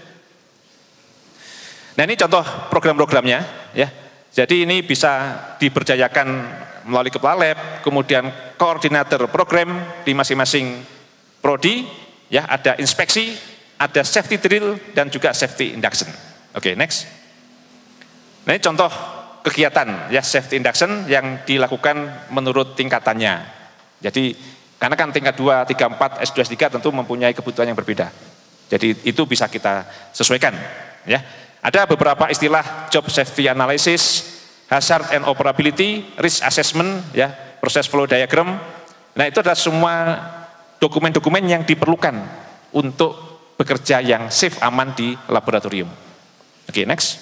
Nah ini contoh program-programnya, ya. Jadi ini bisa diberdayakan melalui kepala lab, kemudian koordinator program di masing-masing prodi, ya ada inspeksi, ada safety drill dan juga safety induction. Oke, next. Nah ini contoh kegiatan ya safety induction yang dilakukan menurut tingkatannya. Jadi karena kan tingkat 2, 3, 4, S2, S3 tentu mempunyai kebutuhan yang berbeda. Jadi itu bisa kita sesuaikan. Ya. Ada beberapa istilah job safety analysis, hazard and operability, risk assessment, ya, proses flow diagram. Nah itu adalah semua dokumen-dokumen yang diperlukan untuk bekerja yang safe, aman di laboratorium. Oke, next.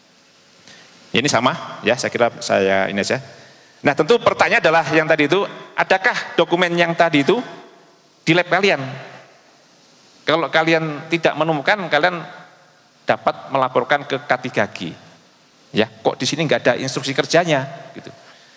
Ini sama, ya saya kira saya ini aja. Nah tentu pertanyaan adalah yang tadi itu, adakah dokumen yang tadi itu di lab kalian? Kalau kalian tidak menemukan, kalian dapat melaporkan ke K3G. Ya, kok di sini nggak ada instruksi kerjanya? Gitu.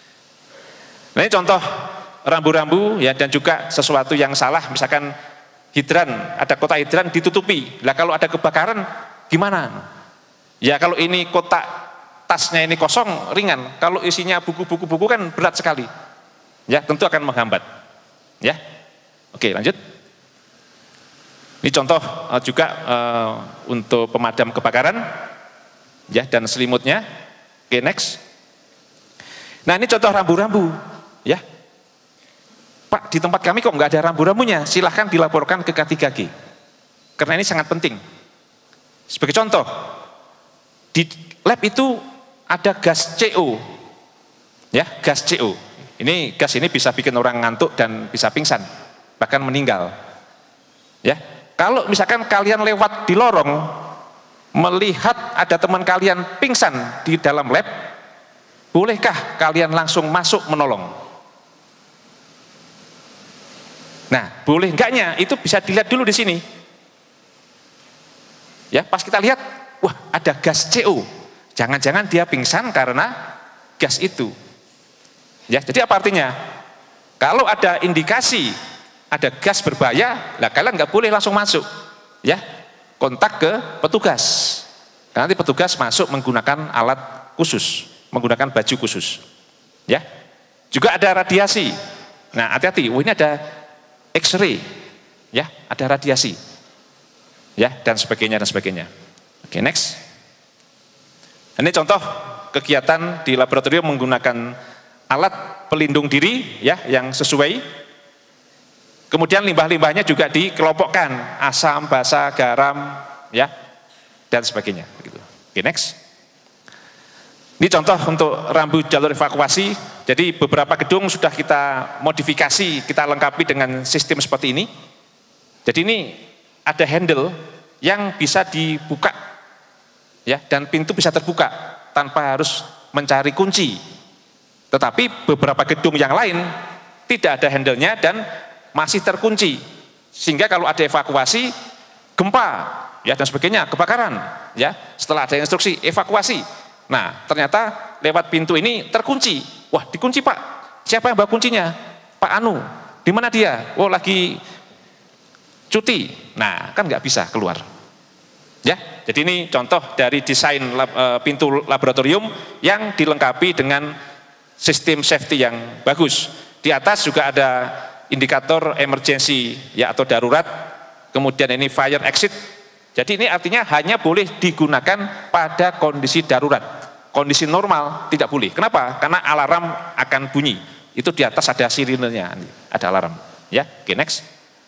Nah ini contoh rambu-rambu ya dan juga sesuatu yang salah, misalkan hidran, ada kotak hidran ditutupi. Lah kalau ada kebakaran gimana? Ya kalau ini kotak tasnya ini kosong, ringan. Kalau isinya buku-buku kan berat sekali. Ya, tentu akan menghambat. Ya. Oke, lanjut. Ini contoh juga untuk pemadam kebakaran. Ya, dan selimutnya. Oke, next. Nah, ini contoh rambu-rambu, ya. Pak, di tempat kami kok nggak ada rambu-rambunya? Silahkan dilaporkan ke K3G. Karena ini sangat penting. Sebagai contoh, di lab itu ada gas CO, ya gas CO. Ini gas ini bisa bikin orang ngantuk dan bisa pingsan, bahkan meninggal. Ya, kalau misalkan kalian lewat di lorong, melihat ada teman kalian pingsan di dalam lab, bolehkah kalian langsung masuk menolong? Nah, boleh enggaknya itu bisa dilihat dulu di sini. Ya, pas kita lihat, wah ada gas CO. Jangan-jangan dia pingsan karena gas itu. Ya, jadi apa artinya? Kalau ada indikasi ada gas berbahaya, lah kalian nggak boleh langsung masuk. Ya, kontak ke petugas. Nanti petugas masuk menggunakan alat khusus, menggunakan baju khusus. Ya, juga ada radiasi. Nah, hati-hati. Oh, ini ada X-ray. Ya, ada radiasi. Ya, dan sebagainya dan sebagainya. Oke, next. Ini contoh kegiatan di laboratorium menggunakan alat pelindung diri ya yang sesuai. Kemudian limbah-limbahnya juga dikelompokkan, asam, basa, garam, ya, dan sebagainya. Oke, next. Ini contoh untuk rambu jalur evakuasi. Jadi beberapa gedung sudah kita modifikasi, kita lengkapi dengan sistem seperti ini. Jadi ini ada handle yang bisa dibuka, ya, dan pintu bisa terbuka tanpa harus mencari kunci. Tetapi beberapa gedung yang lain tidak ada handle-nya dan masih terkunci, sehingga kalau ada evakuasi, gempa, ya dan sebagainya, kebakaran, ya setelah ada instruksi evakuasi, nah ternyata lewat pintu ini terkunci, wah dikunci Pak, siapa yang bawa kuncinya? Pak Anu, di mana dia? Oh lagi cuti, nah kan nggak bisa keluar, ya. Jadi ini contoh dari desain pintu laboratorium yang dilengkapi dengan sistem safety yang bagus. Di atas juga ada indikator emergency ya atau darurat, kemudian ini fire exit. Jadi ini artinya hanya boleh digunakan pada kondisi darurat. Kondisi normal tidak boleh. Kenapa? Karena alarm akan bunyi. Itu di atas ada sirinenya, ada alarm. Ya, oke, next.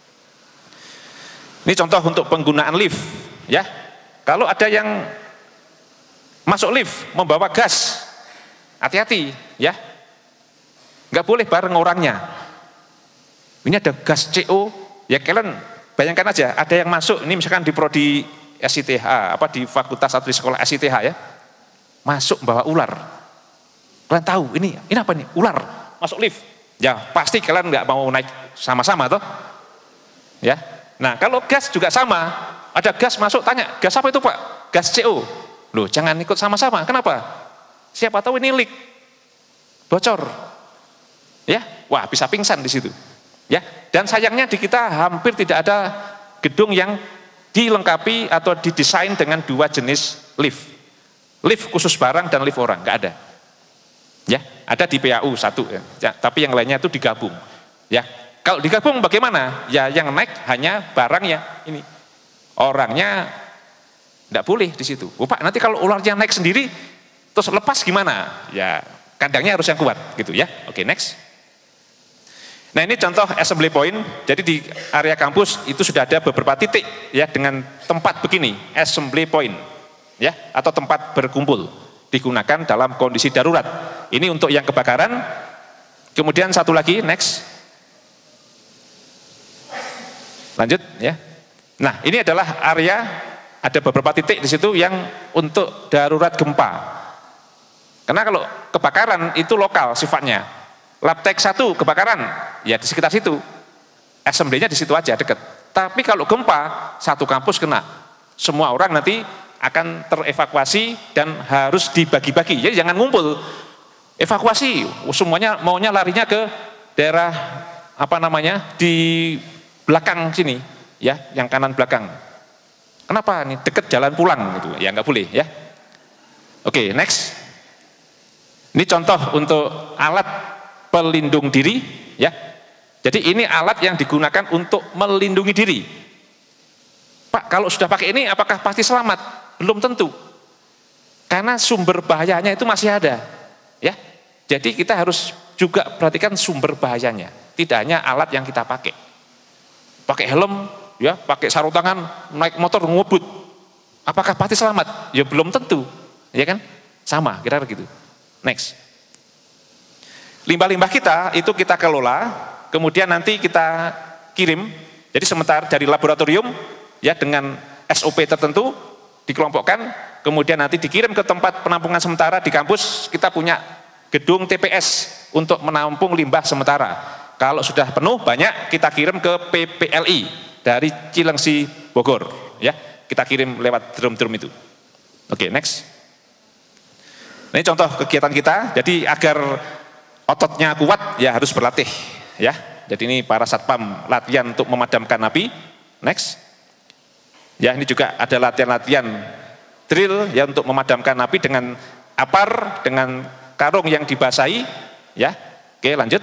Ini contoh untuk penggunaan lift. Ya, kalau ada yang masuk lift membawa gas, hati-hati, ya. Nggak boleh bareng orangnya. Ini ada gas CO, ya kalian bayangkan aja, ada yang masuk, ini misalkan di prodi SITH, apa di fakultas atau di sekolah SITH ya, masuk bawa ular. Kalian tahu ini apa nih? Ular masuk lift. Ya pasti kalian nggak mau naik sama-sama toh, ya. Nah kalau gas juga sama, ada gas masuk tanya, gas apa itu Pak? Gas CO. Loh jangan ikut sama-sama. Kenapa? Siapa tahu ini leak, bocor, ya. Wah bisa pingsan di situ. Ya, dan sayangnya di kita hampir tidak ada gedung yang dilengkapi atau didesain dengan dua jenis lift. Lift khusus barang dan lift orang, nggak ada. Ya, ada di PAU satu, ya, tapi yang lainnya itu digabung. Ya, kalau digabung bagaimana? Ya, yang naik hanya barangnya ini, orangnya nggak boleh di situ. Oh Pak, nanti kalau ularnya naik sendiri, terus lepas gimana? Ya, kandangnya harus yang kuat, gitu ya. Oke, next. Nah ini contoh assembly point, jadi di area kampus itu sudah ada beberapa titik ya dengan tempat begini, assembly point ya atau tempat berkumpul digunakan dalam kondisi darurat. Ini untuk yang kebakaran. Kemudian satu lagi, next. Lanjut ya. Nah ini adalah area, ada beberapa titik di situ yang untuk darurat gempa. Karena kalau kebakaran itu lokal sifatnya. Labtek 1 kebakaran, ya di sekitar situ. Assembly-nya di situ aja dekat. Tapi kalau gempa, satu kampus kena. Semua orang nanti akan terevakuasi dan harus dibagi-bagi. Jadi jangan ngumpul. Evakuasi, semuanya maunya larinya ke daerah apa namanya? Di belakang sini, ya, yang kanan belakang. Kenapa? Nih dekat jalan pulang gitu. Ya nggak boleh, ya. Oke, next. Ini contoh untuk alat pelindung diri, ya. Jadi ini alat yang digunakan untuk melindungi diri. Pak, kalau sudah pakai ini apakah pasti selamat? Belum tentu. Karena sumber bahayanya itu masih ada, ya. Jadi kita harus juga perhatikan sumber bahayanya. Tidak hanya alat yang kita pakai. Pakai helm, ya, pakai sarung tangan, naik motor ngebut. Apakah pasti selamat? Ya belum tentu, ya kan? Sama, kira-kira gitu. Next. Limbah-limbah kita itu kita kelola, kemudian nanti kita kirim. Jadi sementara dari laboratorium ya dengan SOP tertentu dikelompokkan, kemudian nanti dikirim ke tempat penampungan sementara di kampus. Kita punya gedung TPS untuk menampung limbah sementara. Kalau sudah penuh banyak kita kirim ke PPLI dari Cilengsi Bogor, ya. Kita kirim lewat drum-drum itu. Oke, next. Ini contoh kegiatan kita. Jadi agar ototnya kuat ya harus berlatih ya. Jadi ini para satpam latihan untuk memadamkan api. Next. Ya ini juga ada latihan-latihan drill ya untuk memadamkan api dengan apar, dengan karung yang dibasahi ya. Oke, lanjut.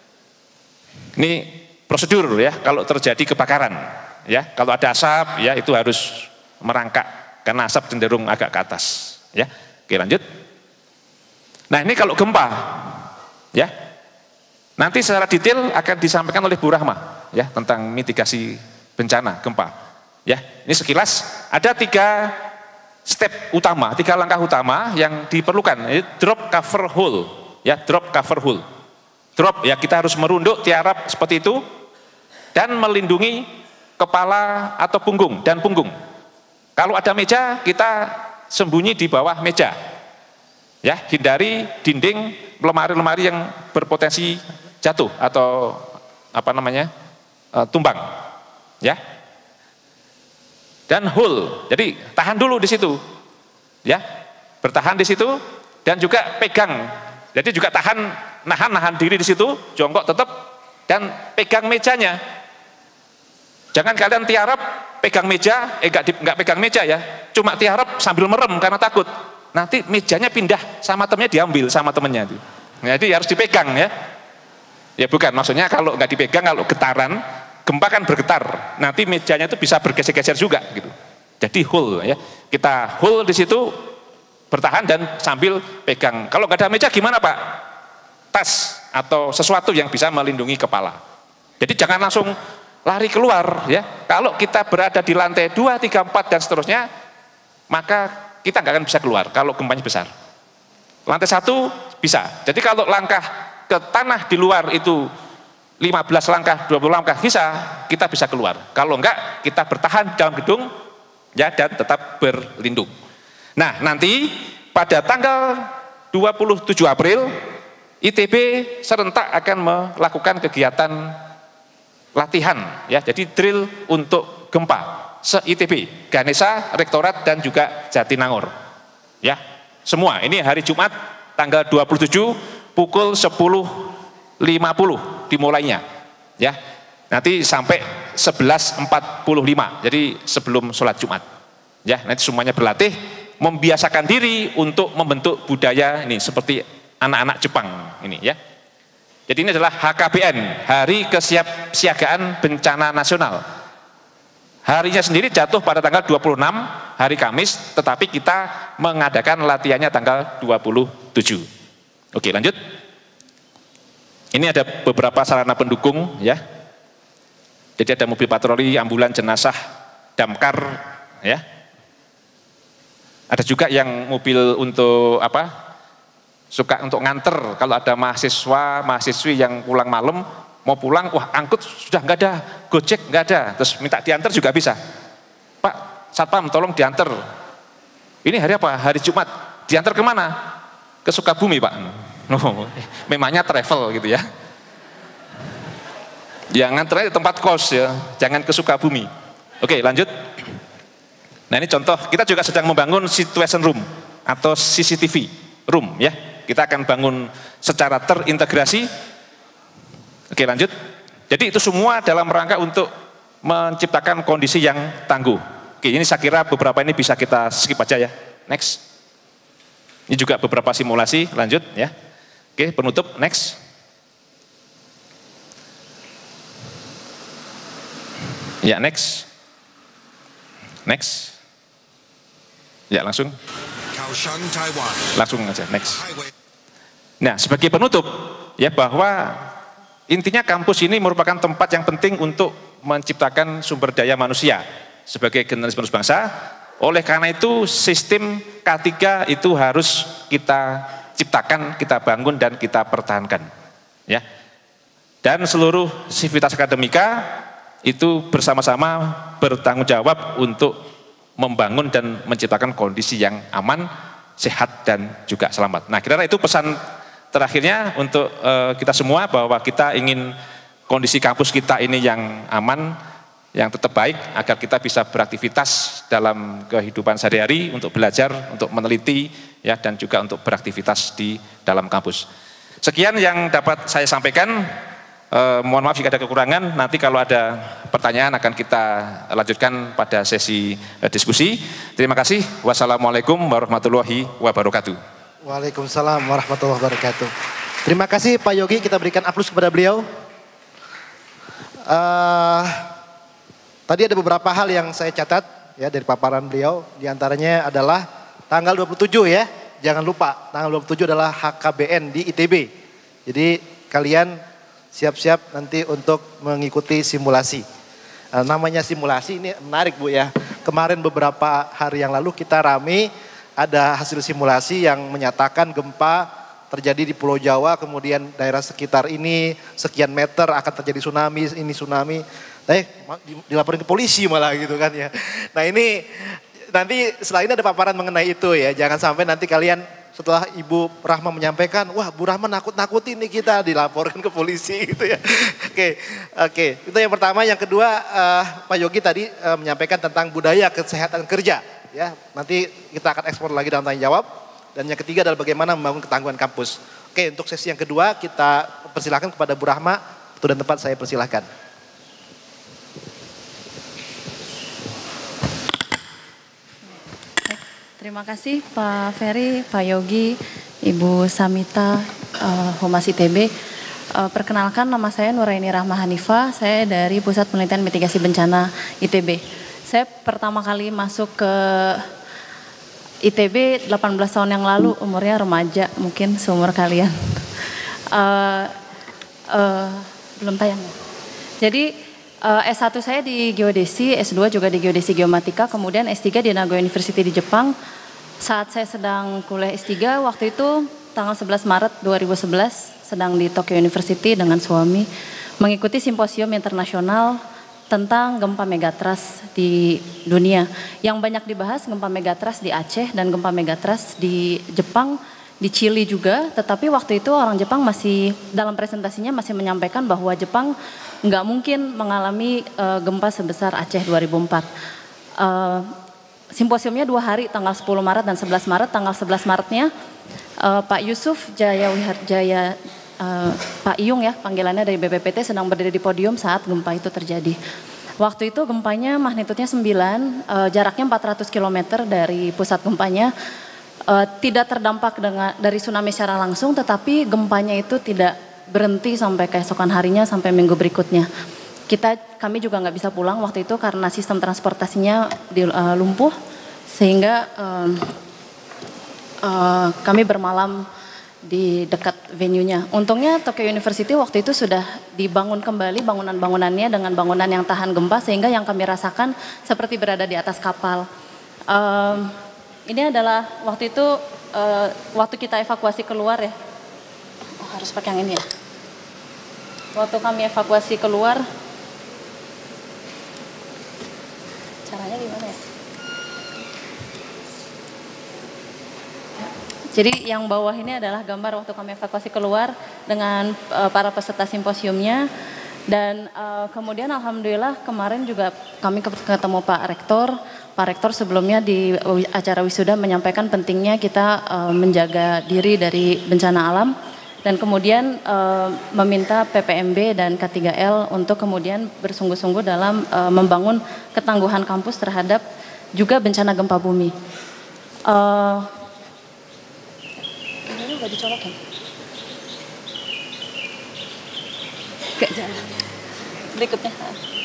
Ini prosedur ya kalau terjadi kebakaran ya. Kalau ada asap ya itu harus merangkak karena asap cenderung agak ke atas ya. Oke, lanjut. Nah, ini kalau gempa ya, Nanti secara detail akan disampaikan oleh Bu Rahma ya tentang mitigasi bencana gempa. Ya, ini sekilas ada 3 step utama, 3 langkah utama yang diperlukan. Drop cover hole, ya drop cover hole. Drop ya kita harus merunduk tiarap seperti itu dan melindungi kepala atau punggung dan punggung. Kalau ada meja kita sembunyi di bawah meja. Ya, hindari dinding lemari-lemari yang berpotensi jatuh atau tumbang. Ya. Dan hole. Jadi tahan dulu di situ. Ya. Bertahan di situ dan juga pegang. Jadi juga nahan diri di situ, jongkok tetap dan pegang mejanya. Jangan kalian tiarap pegang meja, enggak pegang meja ya. Cuma tiarap sambil merem karena takut. Nanti mejanya pindah sama temennya diambil sama temennya itu. Jadi harus dipegang ya. Ya bukan, maksudnya kalau nggak dipegang, kalau getaran, gempa kan bergetar. Nanti mejanya itu bisa bergeser-geser juga gitu. Jadi hold ya. Kita hold di situ, bertahan dan sambil pegang. Kalau nggak ada meja gimana Pak? Tas atau sesuatu yang bisa melindungi kepala. Jadi jangan langsung lari keluar ya. Kalau kita berada di lantai 2, 3, 4 dan seterusnya, maka kita nggak akan bisa keluar kalau gempanya besar. Lantai 1 bisa. Jadi kalau langkah ke tanah di luar itu 15 langkah, 20 langkah bisa, kita bisa keluar. Kalau enggak, kita bertahan dalam gedung ya dan tetap berlindung. Nah, nanti pada tanggal 27 April ITB serentak akan melakukan kegiatan latihan ya. Jadi drill untuk gempa se-ITB, Ganesha, Rektorat dan juga Jatinangor. Ya, semua ini hari Jumat tanggal 27 pukul 10.50 dimulainya. Ya. Nanti sampai 11.45. Jadi sebelum sholat Jumat. Ya, nanti semuanya berlatih membiasakan diri untuk membentuk budaya ini seperti anak-anak Jepang ini ya. Jadi ini adalah HKBN, Hari Kesiapsiagaan Bencana Nasional. Harinya sendiri jatuh pada tanggal 26 hari Kamis, tetapi kita mengadakan latihannya tanggal 27. Oke, lanjut. Ini ada beberapa sarana pendukung ya. Jadi ada mobil patroli, ambulan, jenazah, damkar ya. Ada juga yang mobil untuk suka untuk nganter kalau ada mahasiswi yang pulang malam mau pulang, wah angkut sudah nggak ada, Gojek nggak ada, terus minta diantar juga bisa. Pak Satpam tolong diantar. Ini hari apa? Hari Jumat. Diantar kemana? Ke Sukabumi Pak. Memangnya travel gitu ya. Yang nganternya di tempat kos ya, jangan ke Sukabumi. Oke lanjut. Nah ini contoh, kita juga sedang membangun situation room atau CCTV room ya. Kita akan bangun secara terintegrasi. Oke lanjut. Jadi itu semua dalam rangka untuk menciptakan kondisi yang tangguh. Oke ini saya kira beberapa ini bisa kita skip aja ya. Next. Ini juga beberapa simulasi, lanjut ya. Oke penutup, next. Ya next. Next. Ya langsung. Langsung aja, next. Nah sebagai penutup ya bahwa intinya kampus ini merupakan tempat yang penting untuk menciptakan sumber daya manusia sebagai generalis penerus bangsa. Oleh karena itu sistem K3 itu harus kita ciptakan, kita bangun dan kita pertahankan. Ya. Dan seluruh sivitas akademika itu bersama-sama bertanggung jawab untuk membangun dan menciptakan kondisi yang aman, sehat dan juga selamat. Nah, kira-kira itu pesan terakhirnya untuk kita semua bahwa kita ingin kondisi kampus kita ini yang aman, yang tetap baik agar kita bisa beraktivitas dalam kehidupan sehari-hari untuk belajar, untuk meneliti ya dan juga untuk beraktivitas di dalam kampus. Sekian yang dapat saya sampaikan. Mohon maaf jika ada kekurangan. Nanti kalau ada pertanyaan akan kita lanjutkan pada sesi diskusi. Terima kasih. Wassalamualaikum warahmatullahi wabarakatuh. Waalaikumsalam warahmatullahi wabarakatuh. Terima kasih Pak Yogi, kita berikan aplaus kepada beliau. Tadi ada beberapa hal yang saya catat ya dari paparan beliau. Di antaranya adalah tanggal 27 ya. Jangan lupa tanggal 27 adalah HKBN di ITB. Jadi kalian siap-siap nanti untuk mengikuti simulasi. Namanya simulasi ini menarik Bu ya. Kemarin beberapa hari yang lalu kita rame ada hasil simulasi yang menyatakan gempa terjadi di Pulau Jawa, kemudian daerah sekitar ini sekian meter akan terjadi tsunami, ini tsunami. Dilaporin ke polisi malah gitu kan ya. Nah ini nanti setelah ini ada paparan mengenai itu ya. Jangan sampai nanti kalian setelah Ibu Rahma menyampaikan, wah Bu Rahma nakut-nakutin nih kita, dilaporkan ke polisi gitu ya. Oke. Itu yang pertama. Yang kedua Pak Yogi tadi menyampaikan tentang budaya kesehatan kerja. Ya, nanti kita akan ekspor lagi dalam tanya jawab. Dan yang ketiga adalah bagaimana membangun ketangguhan kampus. Oke, untuk sesi yang kedua kita persilahkan kepada Bu Rahma. Waktu dan tempat saya persilahkan. Terima kasih Pak Ferry, Pak Yogi, Ibu Samita, Humas ITB. Perkenalkan, nama saya Nuraini Rahma Hanifah, saya dari Pusat Penelitian Mitigasi Bencana ITB. Saya pertama kali masuk ke ITB 18 tahun yang lalu, umurnya remaja, mungkin seumur kalian. Belum tayang ya? Jadi S1 saya di geodesi, S2 juga di geodesi geomatika, kemudian S3 di Nagoya University di Jepang. Saat saya sedang kuliah S3, waktu itu tanggal 11 Maret 2011, sedang di Tokyo University dengan suami, mengikuti simposium internasional tentang gempa megatrust di dunia. Yang banyak dibahas gempa megatrust di Aceh dan gempa megatrust di Jepang, di Chili juga. Tetapi waktu itu orang Jepang masih dalam presentasinya masih menyampaikan bahwa Jepang nggak mungkin mengalami gempa sebesar Aceh 2004. Simposiumnya 2 hari, tanggal 10 Maret dan 11 Maret. Tanggal 11 Maretnya Pak Yusuf Jaya Pak Iyung ya panggilannya dari BPPT sedang berdiri di podium saat gempa itu terjadi. Waktu itu gempanya magnitudnya 9, jaraknya 400 km dari pusat gempanya. Tidak terdampak dari tsunami secara langsung, tetapi gempanya itu tidak berhenti sampai keesokan harinya sampai minggu berikutnya. Kami juga nggak bisa pulang waktu itu karena sistem transportasinya lumpuh, sehingga kami bermalam di dekat venue-nya. Untungnya Tokyo University waktu itu sudah dibangun kembali bangunan-bangunannya dengan bangunan yang tahan gempa, sehingga yang kami rasakan seperti berada di atas kapal. Ini adalah waktu itu waktu kita evakuasi keluar ya. Harus pakai yang ini ya. Waktu kami evakuasi keluar, caranya gimana ya? Jadi yang bawah ini adalah gambar waktu kami evakuasi keluar dengan para peserta simposiumnya. Dan kemudian alhamdulillah kemarin juga kami ketemu Pak Rektor. Pak Rektor sebelumnya di acara wisuda menyampaikan pentingnya kita menjaga diri dari bencana alam. Dan kemudian meminta PPMB dan K3L untuk kemudian bersungguh-sungguh dalam membangun ketangguhan kampus terhadap juga bencana gempa bumi. Ini udah dicolok ya? Gak jalan. Berikutnya.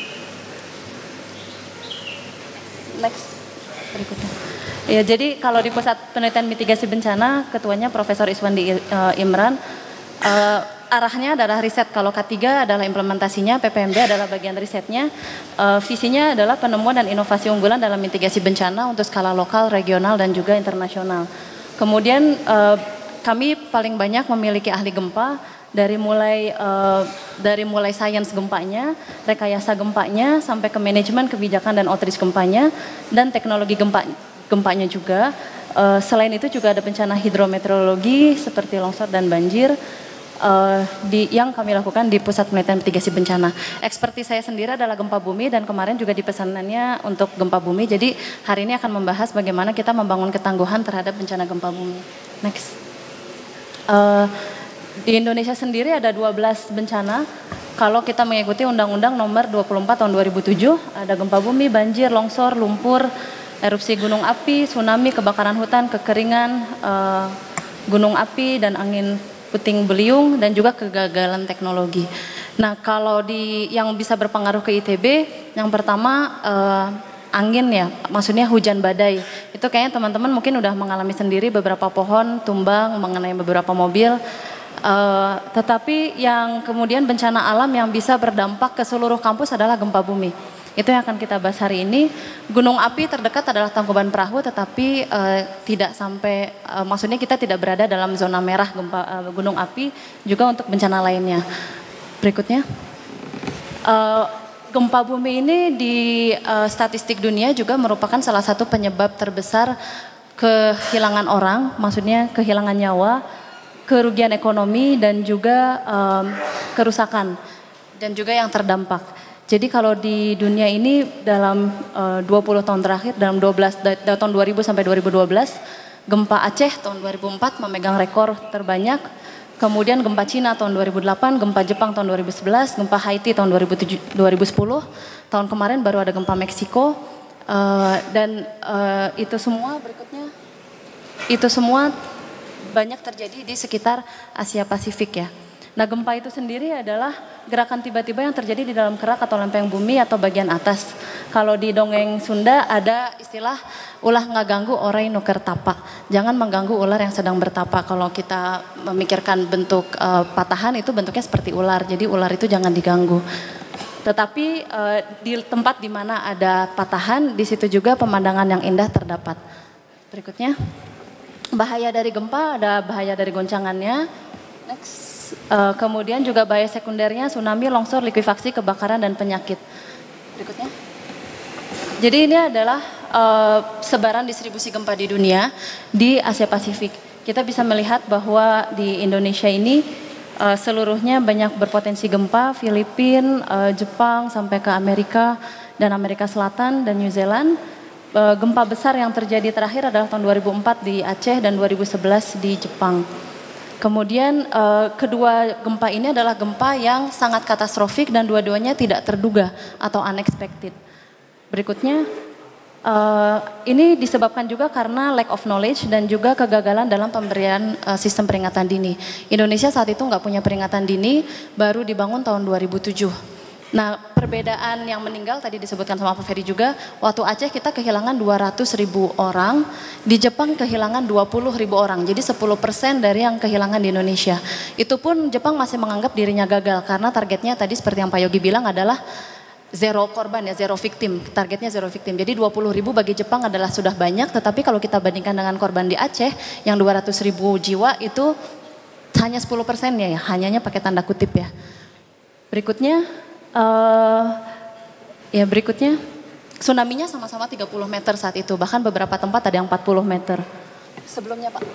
Next. Berikutnya. Ya, jadi kalau di Pusat Penelitian Mitigasi Bencana, ketuanya Profesor Iswandi Imran, arahnya adalah riset. Kalau K3 adalah implementasinya, PPMB adalah bagian risetnya. Visinya adalah penemuan dan inovasi unggulan dalam mitigasi bencana untuk skala lokal, regional, dan juga internasional. Kemudian kami paling banyak memiliki ahli gempa dari mulai sains gempanya, rekayasa gempanya, sampai ke manajemen kebijakan dan outreach gempanya, dan teknologi gempanya juga. Selain itu juga ada bencana hidrometeorologi seperti longsor dan banjir yang kami lakukan di Pusat Penelitian Mitigasi Bencana. Ekspertis saya sendiri adalah gempa bumi dan kemarin juga dipesanannya untuk gempa bumi. Jadi hari ini akan membahas bagaimana kita membangun ketangguhan terhadap bencana gempa bumi. Next. Di Indonesia sendiri ada 12 bencana. Kalau kita mengikuti Undang-Undang Nomor 24 Tahun 2007, ada gempa bumi, banjir, longsor, lumpur, erupsi gunung api, tsunami, kebakaran hutan, kekeringan, gunung api, dan angin puting beliung, dan juga kegagalan teknologi. Nah, kalau yang bisa berpengaruh ke ITB, yang pertama angin ya, maksudnya hujan badai. Itu kayaknya teman-teman mungkin udah mengalami sendiri beberapa pohon tumbang mengenai beberapa mobil. Tetapi yang kemudian bencana alam yang bisa berdampak ke seluruh kampus adalah gempa bumi. Itu yang akan kita bahas hari ini. Gunung api terdekat adalah Tangkuban Perahu, tetapi tidak sampai, maksudnya kita tidak berada dalam zona merah gunung api, juga untuk bencana lainnya. Berikutnya. Gempa bumi ini di statistik dunia juga merupakan salah satu penyebab terbesar kehilangan orang, maksudnya kehilangan nyawa, kerugian ekonomi, dan juga kerusakan, dan juga yang terdampak. Jadi kalau di dunia ini dalam 20 tahun terakhir, dalam tahun 2000 sampai 2012, gempa Aceh tahun 2004 memegang rekor terbanyak. Kemudian gempa Cina tahun 2008, gempa Jepang tahun 2011, gempa Haiti tahun 2010, tahun kemarin baru ada gempa Meksiko, dan itu semua berikutnya, itu semua banyak terjadi di sekitar Asia Pasifik ya. Nah, gempa itu sendiri adalah gerakan tiba-tiba yang terjadi di dalam kerak atau lempeng bumi atau bagian atas. Kalau di dongeng Sunda ada istilah ulah ngaganggu orai nuker tapa. Jangan mengganggu ular yang sedang bertapa. Kalau kita memikirkan bentuk patahan itu bentuknya seperti ular. Jadi ular itu jangan diganggu. Tetapi di tempat di mana ada patahan, di situ juga pemandangan yang indah terdapat. Berikutnya, bahaya dari gempa, ada bahaya dari goncangannya. Next. Kemudian juga bahaya sekundernya tsunami, longsor, likuifaksi, kebakaran, dan penyakit. Berikutnya. Jadi ini adalah sebaran distribusi gempa di dunia di Asia Pasifik. Kita bisa melihat bahwa di Indonesia ini seluruhnya banyak berpotensi gempa, Filipina, Jepang, sampai ke Amerika dan Amerika Selatan dan New Zealand. Gempa besar yang terjadi terakhir adalah tahun 2004 di Aceh dan 2011 di Jepang. Kemudian kedua gempa ini adalah gempa yang sangat katastrofik dan dua-duanya tidak terduga atau unexpected. Berikutnya, ini disebabkan juga karena lack of knowledge dan juga kegagalan dalam pemberian sistem peringatan dini. Indonesia saat itu nggak punya peringatan dini, baru dibangun tahun 2007. Nah, perbedaan yang meninggal tadi disebutkan sama Pak Ferry juga, waktu Aceh kita kehilangan 200.000 orang, di Jepang kehilangan 20.000 orang, jadi 10% dari yang kehilangan di Indonesia. Itu pun Jepang masih menganggap dirinya gagal, karena targetnya tadi seperti yang Pak Yogi bilang adalah zero korban ya, zero victim, targetnya zero victim. Jadi 20.000 bagi Jepang adalah sudah banyak, tetapi kalau kita bandingkan dengan korban di Aceh, yang 200.000 jiwa itu hanya 10% ya, hanyanya pakai tanda kutip ya. Berikutnya, berikutnya tsunami-nya sama-sama 30 meter saat itu, bahkan beberapa tempat ada yang 40 meter. Sebelumnya Pak.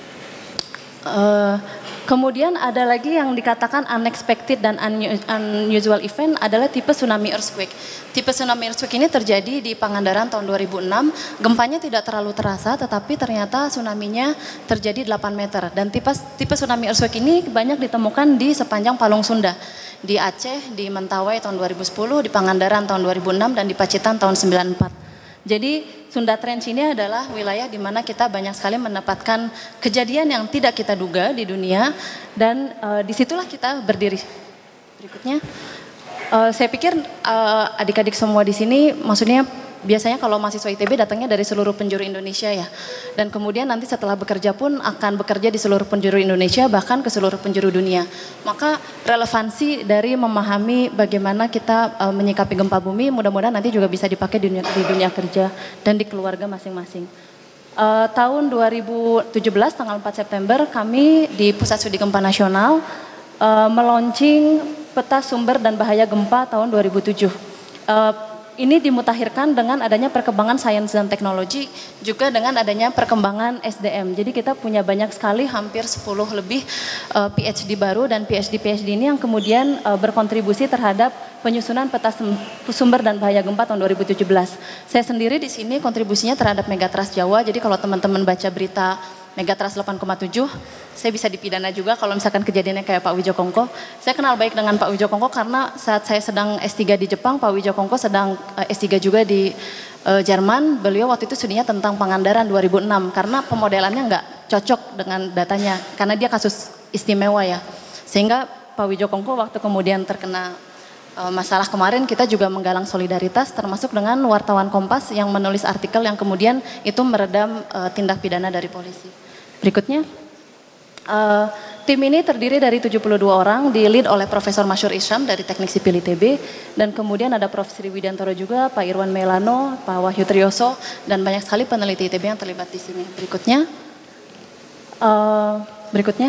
Kemudian ada lagi yang dikatakan unexpected dan unusual event adalah tipe tsunami earthquake. Tipe tsunami earthquake ini terjadi di Pangandaran tahun 2006. Gempanya tidak terlalu terasa, tetapi ternyata tsunami-nya terjadi 8 meter. Dan tipe tsunami earthquake ini banyak ditemukan di sepanjang Palung Sunda. Di Aceh, di Mentawai tahun 2010, di Pangandaran tahun 2006, dan di Pacitan tahun 94. Jadi Sunda Trench ini adalah wilayah di mana kita banyak sekali mendapatkan kejadian yang tidak kita duga di dunia, dan disitulah kita berdiri. Berikutnya, saya pikir adik-adik semua di sini, maksudnya biasanya kalau mahasiswa ITB datangnya dari seluruh penjuru Indonesia ya, dan kemudian nanti setelah bekerja pun akan bekerja di seluruh penjuru Indonesia, bahkan ke seluruh penjuru dunia. Maka relevansi dari memahami bagaimana kita menyikapi gempa bumi mudah-mudahan nanti juga bisa dipakai di dunia kerja dan di keluarga masing-masing. Tahun 2017 tanggal 4 September kami di Pusat Studi Gempa Nasional meluncing peta sumber dan bahaya gempa tahun 2007. Ini dimutakhirkan dengan adanya perkembangan sains dan teknologi, juga dengan adanya perkembangan SDM. Jadi kita punya banyak sekali, hampir 10 lebih PhD baru, dan PhD ini yang kemudian berkontribusi terhadap penyusunan peta sumber dan bahaya gempa tahun 2017. Saya sendiri di sini kontribusinya terhadap Megatrust Jawa. Jadi kalau teman-teman baca berita Megatrust 8,7, saya bisa dipidana juga kalau misalkan kejadiannya kayak Pak Wijokongko. Saya kenal baik dengan Pak Wijokongko karena saat saya sedang S3 di Jepang, Pak Wijokongko sedang S3 juga di Jerman. Beliau waktu itu studinya tentang Pangandaran 2006 karena pemodelannya nggak cocok dengan datanya karena dia kasus istimewa ya. Sehingga Pak Wijokongko waktu kemudian terkena masalah kemarin, kita juga menggalang solidaritas termasuk dengan wartawan Kompas yang menulis artikel yang kemudian itu meredam tindak pidana dari polisi. Berikutnya, Tim ini terdiri dari 72 orang, di-lead oleh Profesor Masyur Isyam dari Teknik Sipil ITB, dan kemudian ada Prof. Sri Widantoro juga, Pak Irwan Melano, Pak Wahyu Triyoso, dan banyak sekali peneliti ITB yang terlibat di sini. Berikutnya.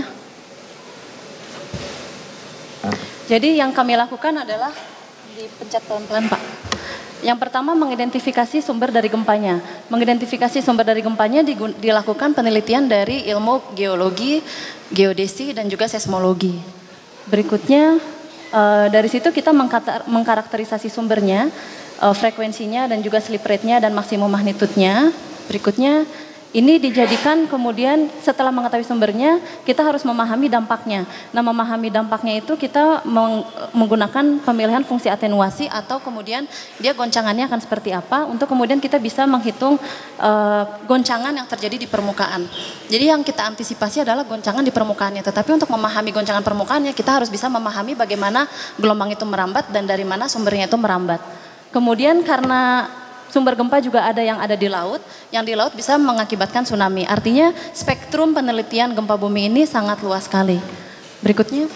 Jadi yang kami lakukan adalah, dipencet pelan-pelan Pak. Yang pertama mengidentifikasi sumber dari gempanya. Mengidentifikasi sumber dari gempanya dilakukan penelitian dari ilmu geologi, geodesi, dan juga seismologi. Berikutnya dari situ kita mengkarakterisasi sumbernya, frekuensinya, dan juga slip rate-nya dan maksimum magnitude-nya. Berikutnya ini dijadikan kemudian setelah mengetahui sumbernya, kita harus memahami dampaknya. Nah, memahami dampaknya itu kita menggunakan pemilihan fungsi atenuasi atau kemudian dia goncangannya akan seperti apa untuk kemudian kita bisa menghitung goncangan yang terjadi di permukaan. Jadi yang kita antisipasi adalah goncangan di permukaannya. Tetapi untuk memahami goncangan permukaannya, kita harus bisa memahami bagaimana gelombang itu merambat dan dari mana sumbernya itu merambat. Kemudian karena sumber gempa juga ada yang ada di laut, yang di laut bisa mengakibatkan tsunami. Artinya spektrum penelitian gempa bumi ini sangat luas sekali. Berikutnya,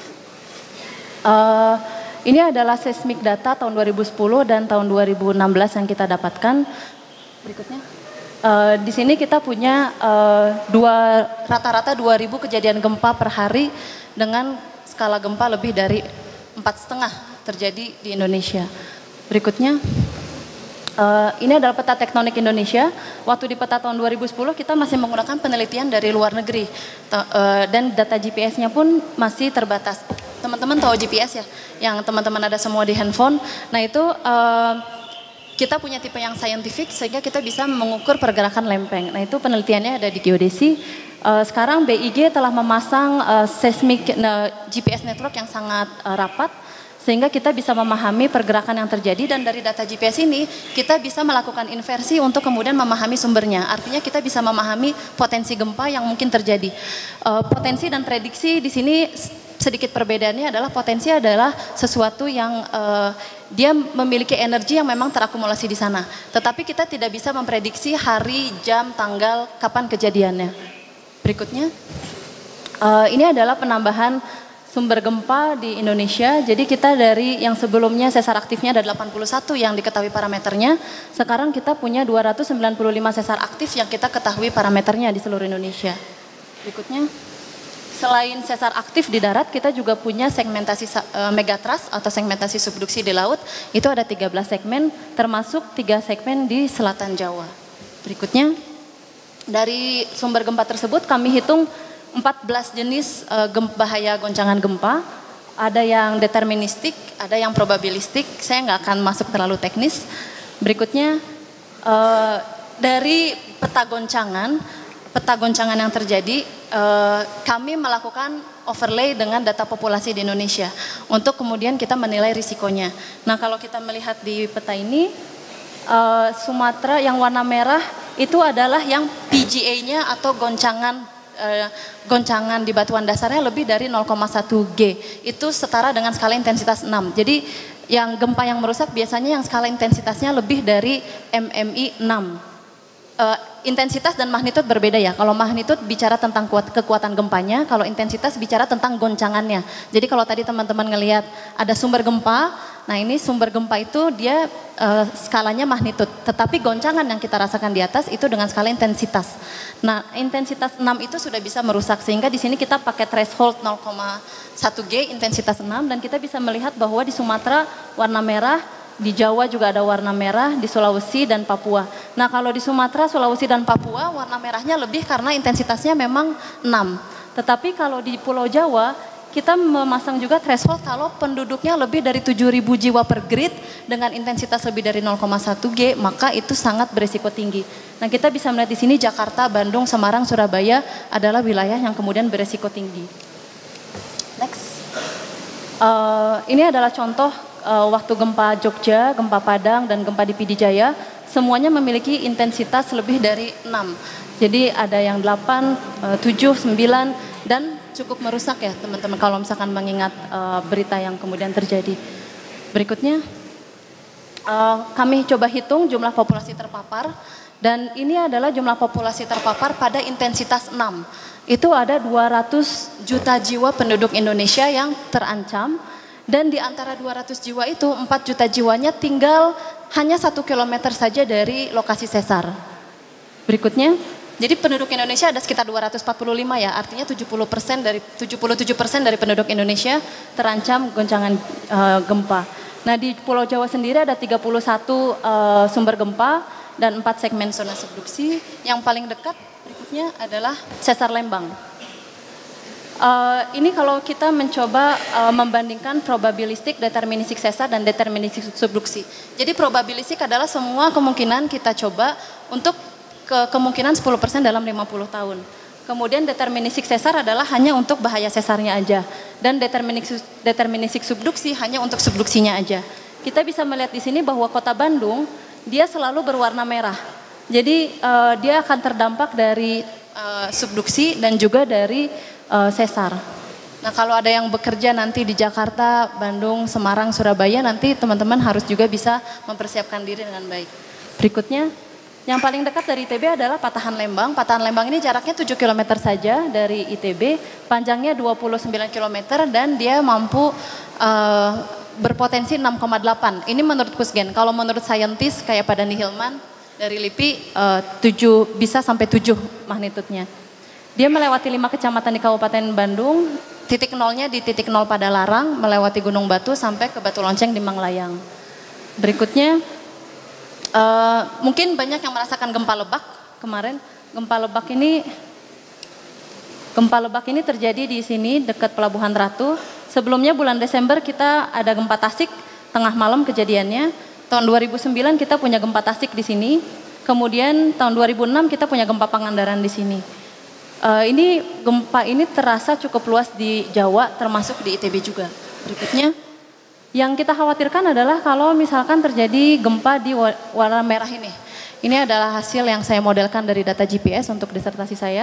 ini adalah seismic data tahun 2010 dan tahun 2016 yang kita dapatkan. Berikutnya, di sini kita punya rata-rata 2.000 kejadian gempa per hari dengan skala gempa lebih dari 4,5 terjadi di Indonesia. Berikutnya. Ini adalah peta tektonik Indonesia. Waktu di peta tahun 2010 kita masih menggunakan penelitian dari luar negeri dan data GPS-nya pun masih terbatas. Teman-teman tahu GPS ya, yang teman-teman ada semua di handphone. Nah itu kita punya tipe yang scientific sehingga kita bisa mengukur pergerakan lempeng. Nah itu penelitiannya ada di geodesi. Sekarang BIG telah memasang seismic GPS network yang sangat rapat. Sehingga kita bisa memahami pergerakan yang terjadi dan dari data GPS ini kita bisa melakukan inversi untuk kemudian memahami sumbernya. Artinya kita bisa memahami potensi gempa yang mungkin terjadi. Potensi dan prediksi di sini sedikit perbedaannya adalah potensi adalah sesuatu yang dia memiliki energi yang memang terakumulasi di sana. Tetapi kita tidak bisa memprediksi hari, jam, tanggal, kapan kejadiannya. Berikutnya, ini adalah penambahan sumber gempa di Indonesia. Jadi kita dari yang sebelumnya sesar aktifnya ada 81 yang diketahui parameternya. Sekarang kita punya 295 sesar aktif yang kita ketahui parameternya di seluruh Indonesia. Berikutnya, selain sesar aktif di darat, kita juga punya segmentasi megatrust atau segmentasi subduksi di laut. Itu ada 13 segmen, termasuk 3 segmen di selatan Jawa. Berikutnya, dari sumber gempa tersebut kami hitung 14 jenis bahaya goncangan gempa. Ada yang deterministik, ada yang probabilistik. Saya nggak akan masuk terlalu teknis. Berikutnya, dari peta goncangan yang terjadi, kami melakukan overlay dengan data populasi di Indonesia untuk kemudian kita menilai risikonya. Nah, kalau kita melihat di peta ini, Sumatera yang warna merah itu adalah yang PGA-nya atau goncangan di batuan dasarnya lebih dari 0,1 G. Itu setara dengan skala intensitas 6. Jadi yang gempa yang merusak biasanya yang skala intensitasnya lebih dari MMI 6. Intensitas dan magnitud berbeda ya. Kalau magnitud bicara tentang kekuatan gempanya, kalau intensitas bicara tentang goncangannya. Jadi kalau tadi teman-teman ngelihat ada sumber gempa, nah ini sumber gempa itu dia skalanya magnitud. Tetapi goncangan yang kita rasakan di atas itu dengan skala intensitas. Nah intensitas 6 itu sudah bisa merusak sehingga di sini kita pakai threshold 0,1 G intensitas 6 dan kita bisa melihat bahwa di Sumatera warna merah, di Jawa juga ada warna merah, di Sulawesi dan Papua. Nah kalau di Sumatera, Sulawesi dan Papua warna merahnya lebih karena intensitasnya memang 6. Tetapi kalau di Pulau Jawa kita memasang juga threshold kalau penduduknya lebih dari 7.000 jiwa per grid dengan intensitas lebih dari 0,1 G, maka itu sangat berisiko tinggi. Nah kita bisa melihat di sini Jakarta, Bandung, Semarang, Surabaya adalah wilayah yang kemudian berisiko tinggi. Next. Ini adalah contoh waktu gempa Jogja, gempa Padang, dan gempa di Pidijaya, semuanya memiliki intensitas lebih dari 6. Jadi ada yang 8, 7, 9, dan cukup merusak ya teman-teman kalau misalkan mengingat berita yang kemudian terjadi. Berikutnya, kami coba hitung jumlah populasi terpapar, dan ini adalah jumlah populasi terpapar pada intensitas 6. Itu ada 200 juta jiwa penduduk Indonesia yang terancam, dan di antara 200 jiwa itu 4 juta jiwanya tinggal hanya 1 kilometer saja dari lokasi sesar. Berikutnya, jadi penduduk Indonesia ada sekitar 245 ya, artinya 77% dari penduduk Indonesia terancam goncangan gempa. Nah, di Pulau Jawa sendiri ada 31 sumber gempa dan 4 segmen zona subduksi. Yang paling dekat berikutnya adalah sesar Lembang. Ini kalau kita mencoba membandingkan probabilistik, deterministik sesar, dan deterministik subduksi. Jadi probabilistik adalah semua kemungkinan kita coba untuk kemungkinan 10% dalam 50 tahun. Kemudian deterministik sesar adalah hanya untuk bahaya sesarnya aja. Dan deterministik subduksi hanya untuk subduksinya aja. Kita bisa melihat di sini bahwa Kota Bandung, dia selalu berwarna merah. Jadi dia akan terdampak dari subduksi dan juga dari sesar. Nah, kalau ada yang bekerja nanti di Jakarta, Bandung, Semarang, Surabaya, nanti teman-teman harus juga bisa mempersiapkan diri dengan baik. Berikutnya, yang paling dekat dari ITB adalah Patahan Lembang. Patahan Lembang ini jaraknya 7 km saja dari ITB, panjangnya 29 km dan dia mampu berpotensi 6,8. Ini menurut Pusgen. Kalau menurut saintis kayak Pak Dani Hilman dari LIPI 7 bisa sampai 7 magnitudenya. Dia melewati 5 kecamatan di Kabupaten Bandung, titik nolnya di titik 0 Padalarang, melewati Gunung Batu sampai ke Batu Lonceng di Manglayang. Berikutnya, mungkin banyak yang merasakan gempa Lebak kemarin. Gempa Lebak ini terjadi di sini dekat Pelabuhan Ratu. Sebelumnya bulan Desember kita ada gempa Tasik, tengah malam kejadiannya. Tahun 2009 kita punya gempa Tasik di sini. Kemudian tahun 2006 kita punya gempa Pangandaran di sini. Ini gempa ini terasa cukup luas di Jawa, termasuk di ITB juga. Berikutnya, yang kita khawatirkan adalah kalau misalkan terjadi gempa di warna merah ini. Ini adalah hasil yang saya modelkan dari data GPS untuk disertasi saya.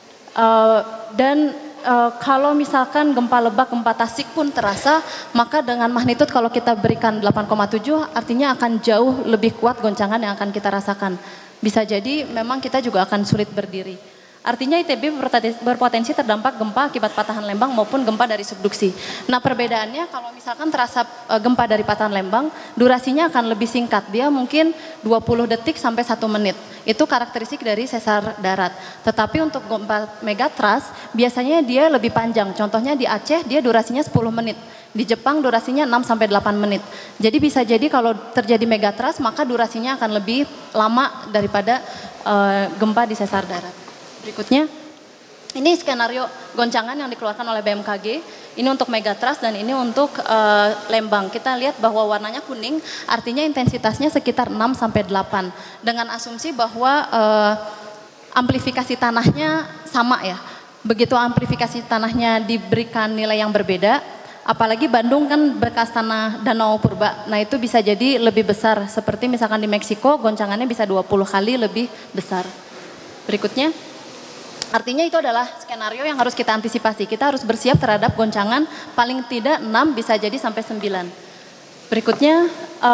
Kalau misalkan gempa Lebak, gempa Tasik pun terasa, maka dengan magnitud kalau kita berikan 8,7 artinya akan jauh lebih kuat goncangan yang akan kita rasakan. Bisa jadi memang kita juga akan sulit berdiri. Artinya ITB berpotensi terdampak gempa akibat patahan Lembang maupun gempa dari subduksi. Nah, perbedaannya kalau misalkan terasa gempa dari patahan Lembang, durasinya akan lebih singkat. Dia mungkin 20 detik sampai 1 menit. Itu karakteristik dari sesar darat. Tetapi untuk gempa megatrust biasanya dia lebih panjang. Contohnya di Aceh dia durasinya 10 menit. Di Jepang durasinya 6 sampai 8 menit. Jadi bisa jadi kalau terjadi megatrust maka durasinya akan lebih lama daripada gempa di sesar darat. Berikutnya, ini skenario goncangan yang dikeluarkan oleh BMKG. Ini untuk megatrust dan ini untuk Lembang. Kita lihat bahwa warnanya kuning, artinya intensitasnya sekitar 6 sampai 8. Dengan asumsi bahwa amplifikasi tanahnya sama ya. Begitu amplifikasi tanahnya diberikan nilai yang berbeda, apalagi Bandung kan bekas tanah Danau Purba. Nah, itu bisa jadi lebih besar. Seperti misalkan di Meksiko, goncangannya bisa 20 kali lebih besar. Berikutnya. Artinya itu adalah skenario yang harus kita antisipasi. Kita harus bersiap terhadap goncangan paling tidak 6 bisa jadi sampai 9. Berikutnya,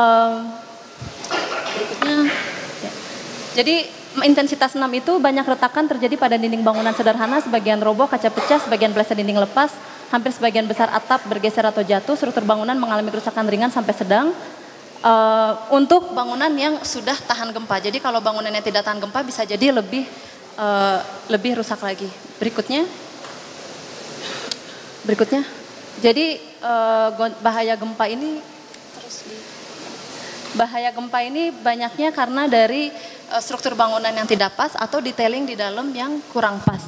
ya. Jadi intensitas 6 itu banyak retakan terjadi pada dinding bangunan sederhana, sebagian roboh, kaca pecah, sebagian bleser dinding lepas, hampir sebagian besar atap bergeser atau jatuh, struktur bangunan mengalami kerusakan ringan sampai sedang. Untuk bangunan yang sudah tahan gempa. Jadi kalau bangunannya tidak tahan gempa bisa jadi lebih rusak lagi. Berikutnya, jadi bahaya gempa ini banyaknya karena dari struktur bangunan yang tidak pas atau detailing di dalam yang kurang pas.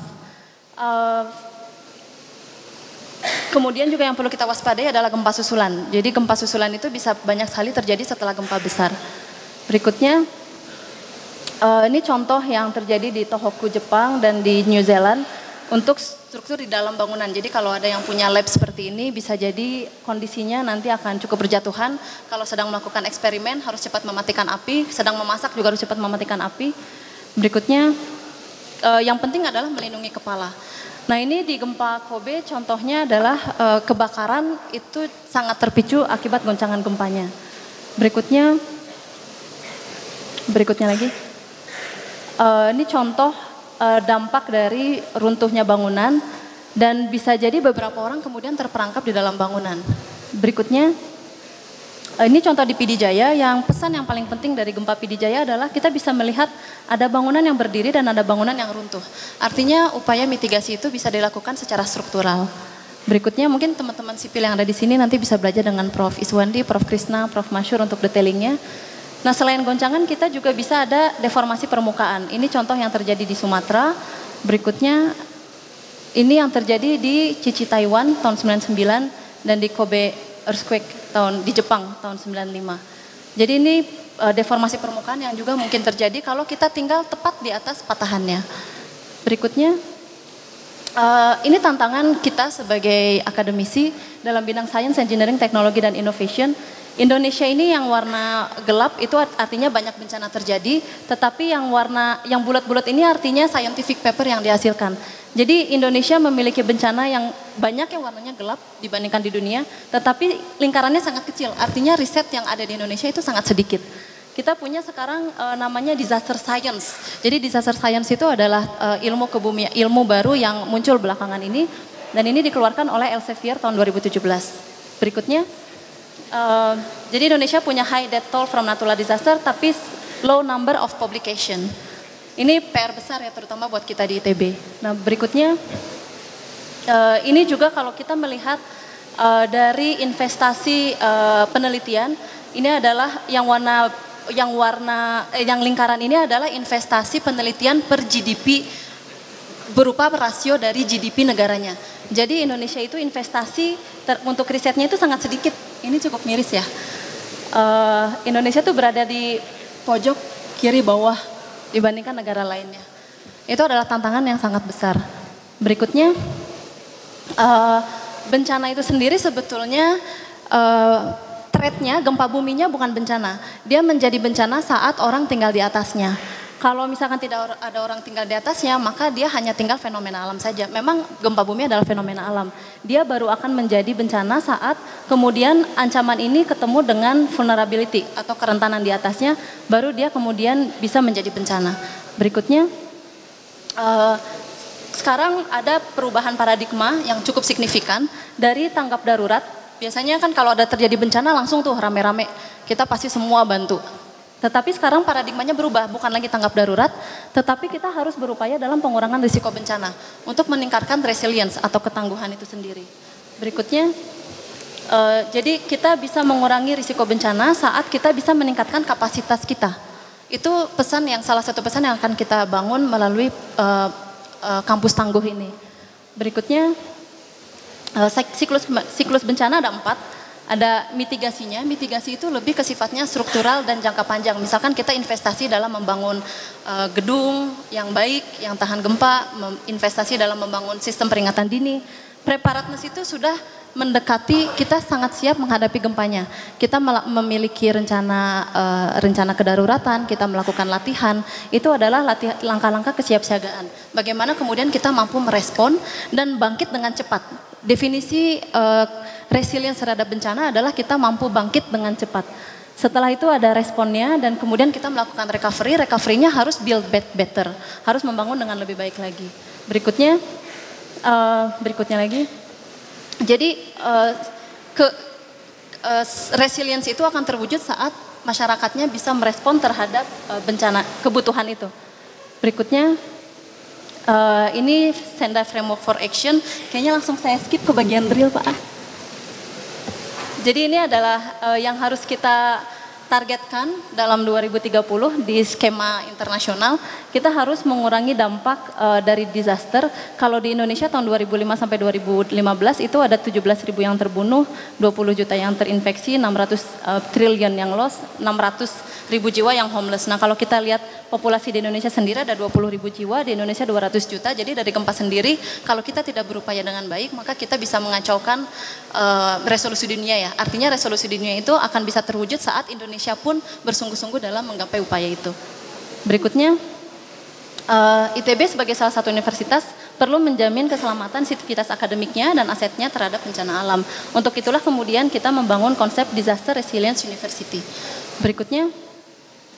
Kemudian juga yang perlu kita waspadai adalah gempa susulan. Jadi gempa susulan itu bisa banyak sekali terjadi setelah gempa besar. Berikutnya, ini contoh yang terjadi di Tohoku, Jepang dan di New Zealand untuk struktur di dalam bangunan. Jadi kalau ada yang punya lab seperti ini bisa jadi kondisinya nanti akan cukup berjatuhan. Kalau sedang melakukan eksperimen harus cepat mematikan api, sedang memasak juga harus cepat mematikan api. Berikutnya, yang penting adalah melindungi kepala. Nah, ini di gempa Kobe contohnya adalah kebakaran itu sangat terpicu akibat goncangan gempanya. Berikutnya, Berikutnya lagi. Ini contoh dampak dari runtuhnya bangunan dan bisa jadi beberapa orang kemudian terperangkap di dalam bangunan. Berikutnya, ini contoh di PD Jaya yang pesan yang paling penting dari gempa PD Jaya adalah kita bisa melihat ada bangunan yang berdiri dan ada bangunan yang runtuh. Artinya upaya mitigasi itu bisa dilakukan secara struktural. Berikutnya mungkin teman-teman sipil yang ada di sini nanti bisa belajar dengan Prof. Iswandi, Prof. Krisna, Prof. Masyur untuk detailingnya. Nah selain goncangan kita juga bisa ada deformasi permukaan. Ini contoh yang terjadi di Sumatera. Berikutnya ini yang terjadi di Chichi Taiwan tahun 99 dan di Kobe earthquake di Jepang tahun 95. Jadi ini deformasi permukaan yang juga mungkin terjadi kalau kita tinggal tepat di atas patahannya. Berikutnya ini tantangan kita sebagai akademisi dalam bidang Science, Engineering, Teknologi, dan Innovation. Indonesia ini yang warna gelap itu artinya banyak bencana terjadi, tetapi yang bulat-bulat ini artinya scientific paper yang dihasilkan. Jadi Indonesia memiliki bencana yang banyak yang warnanya gelap dibandingkan di dunia, tetapi lingkarannya sangat kecil, artinya riset yang ada di Indonesia itu sangat sedikit. Kita punya sekarang namanya disaster science. Jadi disaster science itu adalah ilmu baru yang muncul belakangan ini, dan ini dikeluarkan oleh Elsevier tahun 2017. Berikutnya. Jadi Indonesia punya high death toll from natural disaster tapi low number of publication. Ini PR besar ya terutama buat kita di ITB. Nah berikutnya ini juga kalau kita melihat dari investasi penelitian ini adalah yang lingkaran ini adalah investasi penelitian per GDP berupa rasio dari GDP negaranya. Jadi Indonesia itu investasi untuk risetnya itu sangat sedikit. Ini cukup miris ya. Indonesia tuh berada di pojok kiri bawah dibandingkan negara lainnya. Itu adalah tantangan yang sangat besar. Berikutnya, bencana itu sendiri sebetulnya threat-nya, gempa buminya bukan bencana. Dia menjadi bencana saat orang tinggal di atasnya. Kalau misalkan tidak ada orang tinggal di atasnya, maka dia hanya tinggal fenomena alam saja. Memang gempa bumi adalah fenomena alam. Dia baru akan menjadi bencana saat kemudian ancaman ini ketemu dengan vulnerability atau kerentanan di atasnya, baru dia kemudian bisa menjadi bencana. Berikutnya, sekarang ada perubahan paradigma yang cukup signifikan dari tanggap darurat. Biasanya kan kalau ada terjadi bencana langsung tuh rame-rame, kita pasti semua bantu. Tetapi sekarang paradigmanya berubah, bukan lagi tanggap darurat, tetapi kita harus berupaya dalam pengurangan risiko bencana untuk meningkatkan resilience atau ketangguhan itu sendiri. Berikutnya, jadi kita bisa mengurangi risiko bencana saat kita bisa meningkatkan kapasitas kita. Itu salah satu pesan yang akan kita bangun melalui kampus tangguh ini. Berikutnya, siklus bencana ada 4. Ada mitigasinya, mitigasi itu lebih ke sifatnya struktural dan jangka panjang. Misalkan kita investasi dalam membangun gedung yang baik, yang tahan gempa, investasi dalam membangun sistem peringatan dini. Preparedness itu sudah mendekati kita sangat siap menghadapi gempanya. Kita memiliki rencana kedaruratan, kita melakukan latihan, itu adalah langkah-langkah kesiapsiagaan. Bagaimana kemudian kita mampu merespon dan bangkit dengan cepat. Definisi resilience terhadap bencana adalah kita mampu bangkit dengan cepat. Setelah itu ada responnya dan kemudian kita melakukan recovery. Recovery-nya harus build back better, harus membangun dengan lebih baik lagi. Berikutnya lagi. Jadi resilience itu akan terwujud saat masyarakatnya bisa merespon terhadap bencana, kebutuhan itu. Berikutnya ini Sendai Framework for Action. Kayaknya langsung saya skip ke bagian drill Pak. Jadi ini adalah yang harus kita targetkan dalam 2030 di skema internasional. Kita harus mengurangi dampak dari disaster. Kalau di Indonesia tahun 2005 sampai 2015 itu ada 17.000 yang terbunuh, 20 juta yang terinfeksi, 600 triliun yang loss, 600.000 jiwa yang homeless. Nah kalau kita lihat populasi di Indonesia sendiri ada 20.000 jiwa, di Indonesia 200 juta. Jadi dari gempa sendiri kalau kita tidak berupaya dengan baik maka kita bisa mengacaukan resolusi dunia ya. Artinya resolusi dunia itu akan bisa terwujud saat Indonesia pun bersungguh-sungguh dalam menggapai upaya itu. Berikutnya, ITB sebagai salah satu universitas perlu menjamin keselamatan sivitas akademiknya dan asetnya terhadap bencana alam. Untuk itulah kemudian kita membangun konsep Disaster Resilience University. Berikutnya,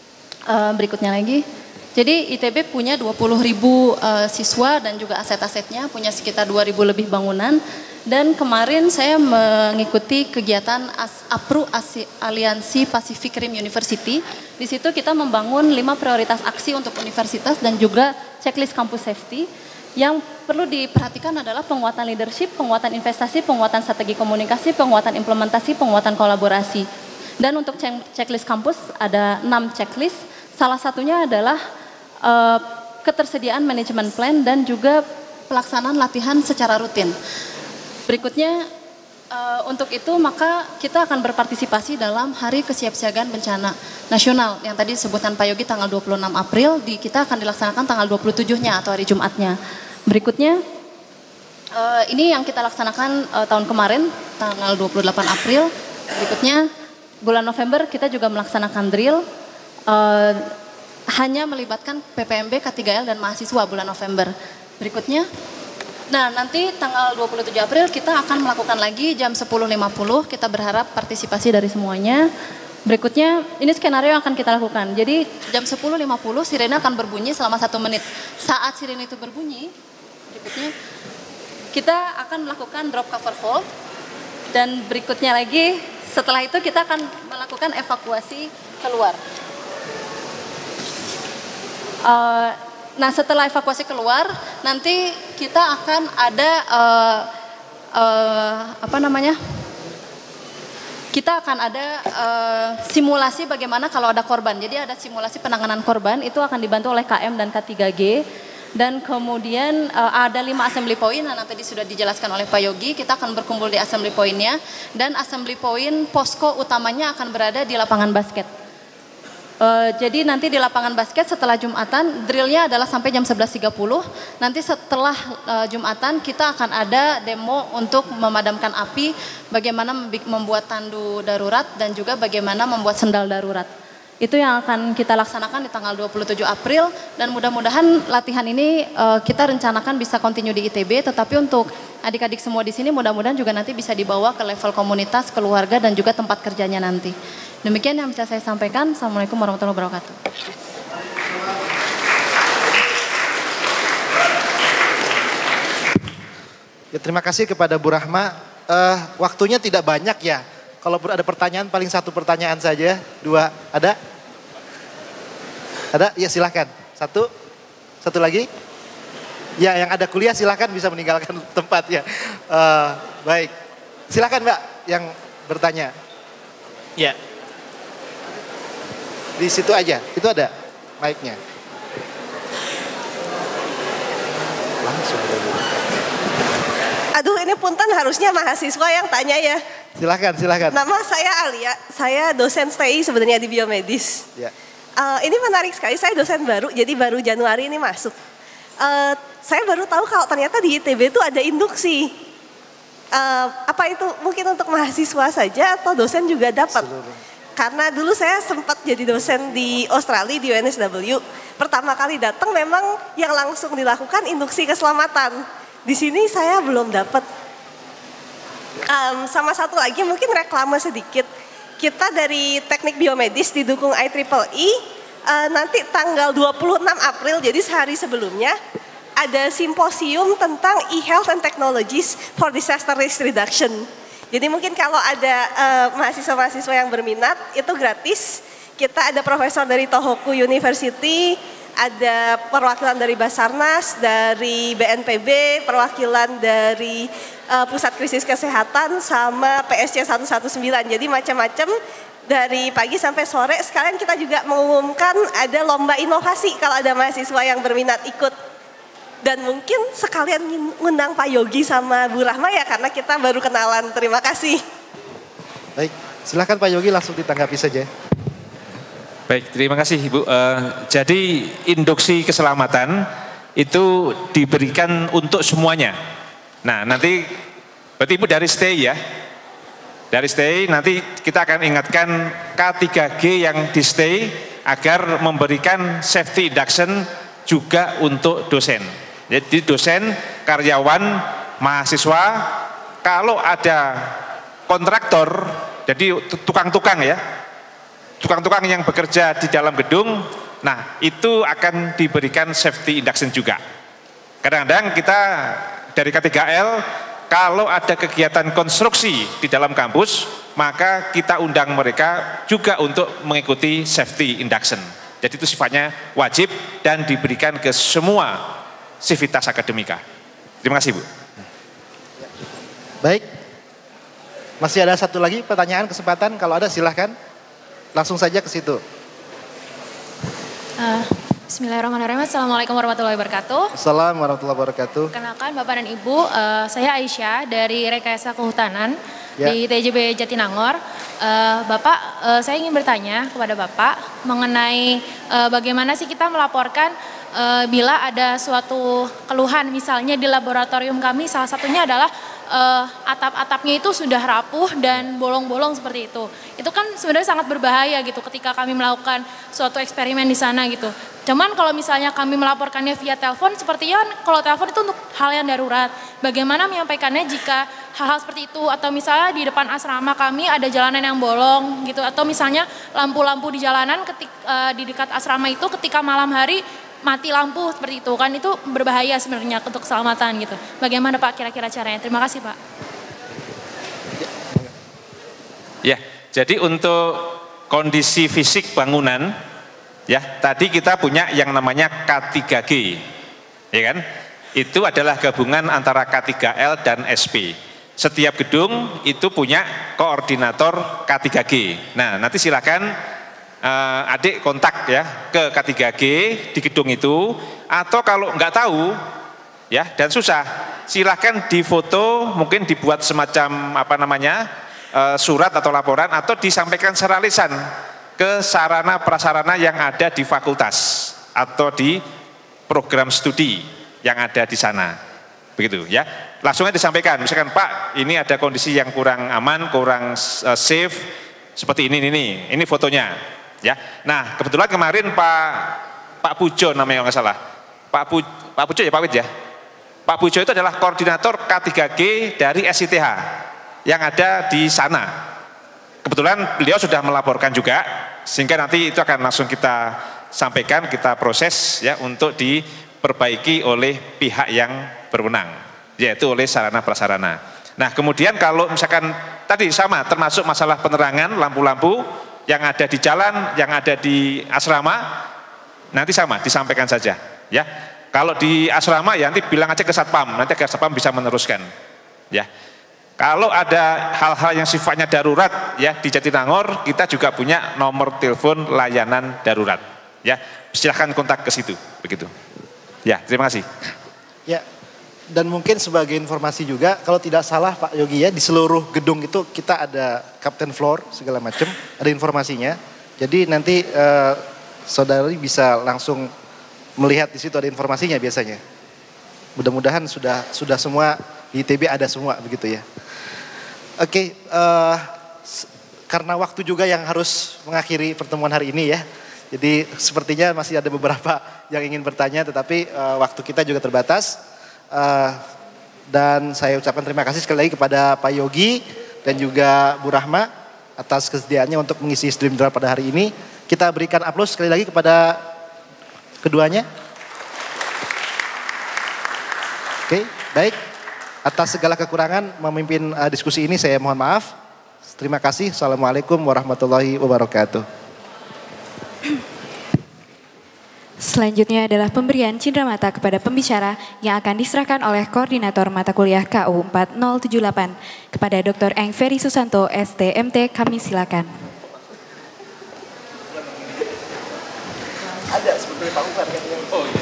Berikutnya lagi. Jadi ITB punya 20.000 siswa dan juga aset-asetnya, punya sekitar 2.000 lebih bangunan. Dan kemarin saya mengikuti kegiatan APRU Aliansi Pacific Rim University. Di situ kita membangun 5 prioritas aksi untuk universitas dan juga checklist campus safety. Yang perlu diperhatikan adalah penguatan leadership, penguatan investasi, penguatan strategi komunikasi, penguatan implementasi, penguatan kolaborasi. Dan untuk checklist kampus ada 6 checklist. Salah satunya adalah ketersediaan manajemen plan dan juga pelaksanaan latihan secara rutin. Berikutnya, untuk itu maka kita akan berpartisipasi dalam Hari Kesiapsiagaan Bencana Nasional yang tadi disebutkan Pak Yogi tanggal 26 April, kita akan dilaksanakan tanggal 27-nya atau hari Jumatnya. Berikutnya, ini yang kita laksanakan tahun kemarin tanggal 28 April. Berikutnya, bulan November kita juga melaksanakan drill. Hanya melibatkan PPMB, K3L dan mahasiswa bulan November. Berikutnya, nah nanti tanggal 27 April kita akan melakukan lagi jam 10.50, kita berharap partisipasi dari semuanya. Berikutnya, ini skenario yang akan kita lakukan. Jadi jam 10.50 sirene akan berbunyi selama 1 menit. Saat sirene itu berbunyi, berikutnya kita akan melakukan drop cover hold. Dan berikutnya lagi, setelah itu kita akan melakukan evakuasi keluar. Nah setelah evakuasi keluar, nanti kita akan ada kita akan ada simulasi bagaimana kalau ada korban. Jadi ada simulasi penanganan korban, itu akan dibantu oleh KM dan K3G. Dan kemudian ada 5 assembly point, nah tadi sudah dijelaskan oleh Pak Yogi, kita akan berkumpul di assembly point-nya. Dan assembly point posko utamanya akan berada di lapangan basket. Jadi nanti di lapangan basket setelah Jumatan, drillnya adalah sampai jam 11.30. Nanti setelah Jumatan kita akan ada demo untuk memadamkan api, bagaimana membuat tandu darurat dan juga bagaimana membuat sendal darurat. Itu yang akan kita laksanakan di tanggal 27 April dan mudah-mudahan latihan ini kita rencanakan bisa continue di ITB, tetapi untuk adik-adik semua di sini mudah-mudahan juga nanti bisa dibawa ke level komunitas, keluarga dan juga tempat kerjanya nanti. Demikian yang bisa saya sampaikan. Assalamualaikum warahmatullahi wabarakatuh. Ya, terima kasih kepada Bu Rahma. Waktunya tidak banyak ya. Kalau ada pertanyaan paling 1 pertanyaan saja. 2 ada? Ada? Ya silahkan. 1 lagi. Ya yang ada kuliah silahkan bisa meninggalkan tempat ya. Baik. Silahkan Mbak yang bertanya. Ya. Di situ aja, itu ada mic-nya. Langsung. Aduh ini punten harusnya mahasiswa yang tanya ya. Silahkan. Nama saya Alia, saya dosen stay sebenarnya di biomedis. Ya. Ini menarik sekali, saya dosen baru, jadi baru Januari ini masuk. Saya baru tahu kalau ternyata di ITB itu ada induksi. Apa itu mungkin untuk mahasiswa saja atau dosen juga dapat? Karena dulu saya sempat jadi dosen di Australia, di UNSW. Pertama kali datang memang yang langsung dilakukan induksi keselamatan. Di sini saya belum dapat. Sama satu lagi mungkin reklame sedikit. Kita dari teknik biomedis didukung IEEE, nanti tanggal 26 April, jadi sehari sebelumnya, ada simposium tentang e-health and technologies for disaster risk reduction. Jadi mungkin kalau ada mahasiswa-mahasiswa yang berminat, itu gratis. Kita ada profesor dari Tohoku University, ada perwakilan dari Basarnas, dari BNPB, perwakilan dari Pusat Krisis Kesehatan, sama PSC 119. Jadi macam-macam dari pagi sampai sore. Sekalian kita juga mengumumkan ada lomba inovasi kalau ada mahasiswa yang berminat ikut. Dan mungkin sekalian ngundang Pak Yogi sama Bu Rahma ya, karena kita baru kenalan. Terima kasih. Baik, silakan Pak Yogi langsung ditanggapi saja. Baik, terima kasih Ibu. Jadi induksi keselamatan itu diberikan untuk semuanya. Nah nanti berarti Ibu dari stay ya. Dari stay nanti kita akan ingatkan K3G yang di stay agar memberikan safety induction juga untuk dosen. Jadi dosen, karyawan, mahasiswa, kalau ada kontraktor, jadi tukang-tukang ya, tukang-tukang yang bekerja di dalam gedung, nah itu akan diberikan safety induction juga. Kadang-kadang kita dari K3L kalau ada kegiatan konstruksi di dalam kampus, maka kita undang mereka juga untuk mengikuti safety induction. Jadi itu sifatnya wajib dan diberikan ke semua sivitas akademika. Terima kasih Bu. Baik, masih ada satu lagi pertanyaan kesempatan, kalau ada silahkan langsung saja ke situ. Bismillahirrahmanirrahim. Assalamualaikum warahmatullahi wabarakatuh. Assalamualaikum warahmatullahi wabarakatuh. Kenalkan Bapak dan Ibu, saya Aisyah dari Rekayasa Kehutanan Ya. di TJB Jatinangor. Bapak, saya ingin bertanya kepada Bapak mengenai bagaimana sih kita melaporkan bila ada suatu keluhan, misalnya di laboratorium kami salah satunya adalah atap-atapnya itu sudah rapuh dan bolong-bolong seperti itu. Itu kan sebenarnya sangat berbahaya gitu ketika kami melakukan suatu eksperimen di sana gitu. Cuman kalau misalnya kami melaporkannya via telepon, sepertinya kalau telepon itu untuk hal yang darurat. Bagaimana menyampaikannya jika hal-hal seperti itu, atau misalnya di depan asrama kami ada jalanan yang bolong gitu, atau misalnya lampu-lampu di jalanan di dekat asrama itu ketika malam hari mati lampu seperti itu kan, itu berbahaya sebenarnya untuk keselamatan gitu. Bagaimana Pak kira-kira caranya? Terima kasih Pak. Ya, jadi untuk kondisi fisik bangunan, ya tadi kita punya yang namanya K3G, ya kan? Itu adalah gabungan antara K3L dan SP. Setiap gedung itu punya koordinator K3G. Nah, nanti silakan adik kontak ya ke K3G di gedung itu, atau kalau nggak tahu ya dan susah, silahkan difoto, mungkin dibuat semacam surat atau laporan, atau disampaikan secara lisan ke sarana prasarana yang ada di fakultas atau di program studi yang ada di sana, begitu ya. Langsung aja disampaikan, misalkan Pak ini ada kondisi yang kurang aman, kurang safe seperti ini fotonya. Ya, nah kebetulan kemarin Pak Pujo namanya nggak salah, Pak Pujo ya Pak Wid ya. Pak Pujo itu adalah koordinator K3G dari SITH yang ada di sana. Kebetulan beliau sudah melaporkan juga, sehingga nanti itu akan langsung kita sampaikan, kita proses ya untuk diperbaiki oleh pihak yang berwenang, yaitu oleh sarana prasarana. Nah kemudian kalau misalkan tadi sama, termasuk masalah penerangan lampu-lampu yang ada di jalan, yang ada di asrama, nanti sama disampaikan saja ya. Kalau di asrama ya nanti bilang aja ke satpam, nanti ke satpam bisa meneruskan ya. Kalau ada hal-hal yang sifatnya darurat ya di Jatinangor, kita juga punya nomor telepon layanan darurat ya. Silahkan kontak ke situ, begitu ya. Terima kasih Ya, dan mungkin sebagai informasi juga, kalau tidak salah Pak Yogi ya, di seluruh gedung itu kita ada captain floor segala macam, ada informasinya. Jadi nanti saudari bisa langsung melihat di situ ada informasinya biasanya. Mudah-mudahan sudah semua di ITB ada semua begitu ya. Oke, karena waktu juga yang harus mengakhiri pertemuan hari ini ya. Jadi sepertinya masih ada beberapa yang ingin bertanya, tetapi waktu kita juga terbatas. Dan saya ucapkan terima kasih sekali lagi kepada Pak Yogi dan juga Bu Rahma atas kesediaannya untuk mengisi Stream General pada hari ini. Kita berikan aplaus sekali lagi kepada keduanya. Oke, baik. Atas segala kekurangan memimpin diskusi ini saya mohon maaf. Terima kasih. Assalamualaikum warahmatullahi wabarakatuh. Selanjutnya adalah pemberian cindera mata kepada pembicara yang akan diserahkan oleh Koordinator Mata Kuliah KU 4078 kepada Dr. Eng Ferry Susanto, STMT. Kami silakan. Ada sebetulnya Pak Umar kan? Oh iya.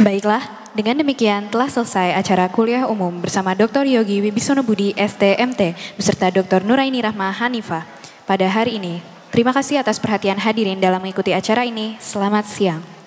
Baiklah, dengan demikian telah selesai acara kuliah umum bersama Dr. Yogi Wibisono Budi STMT beserta Dr. Nuraini Rahma Hanifah pada hari ini. Terima kasih atas perhatian hadirin dalam mengikuti acara ini. Selamat siang.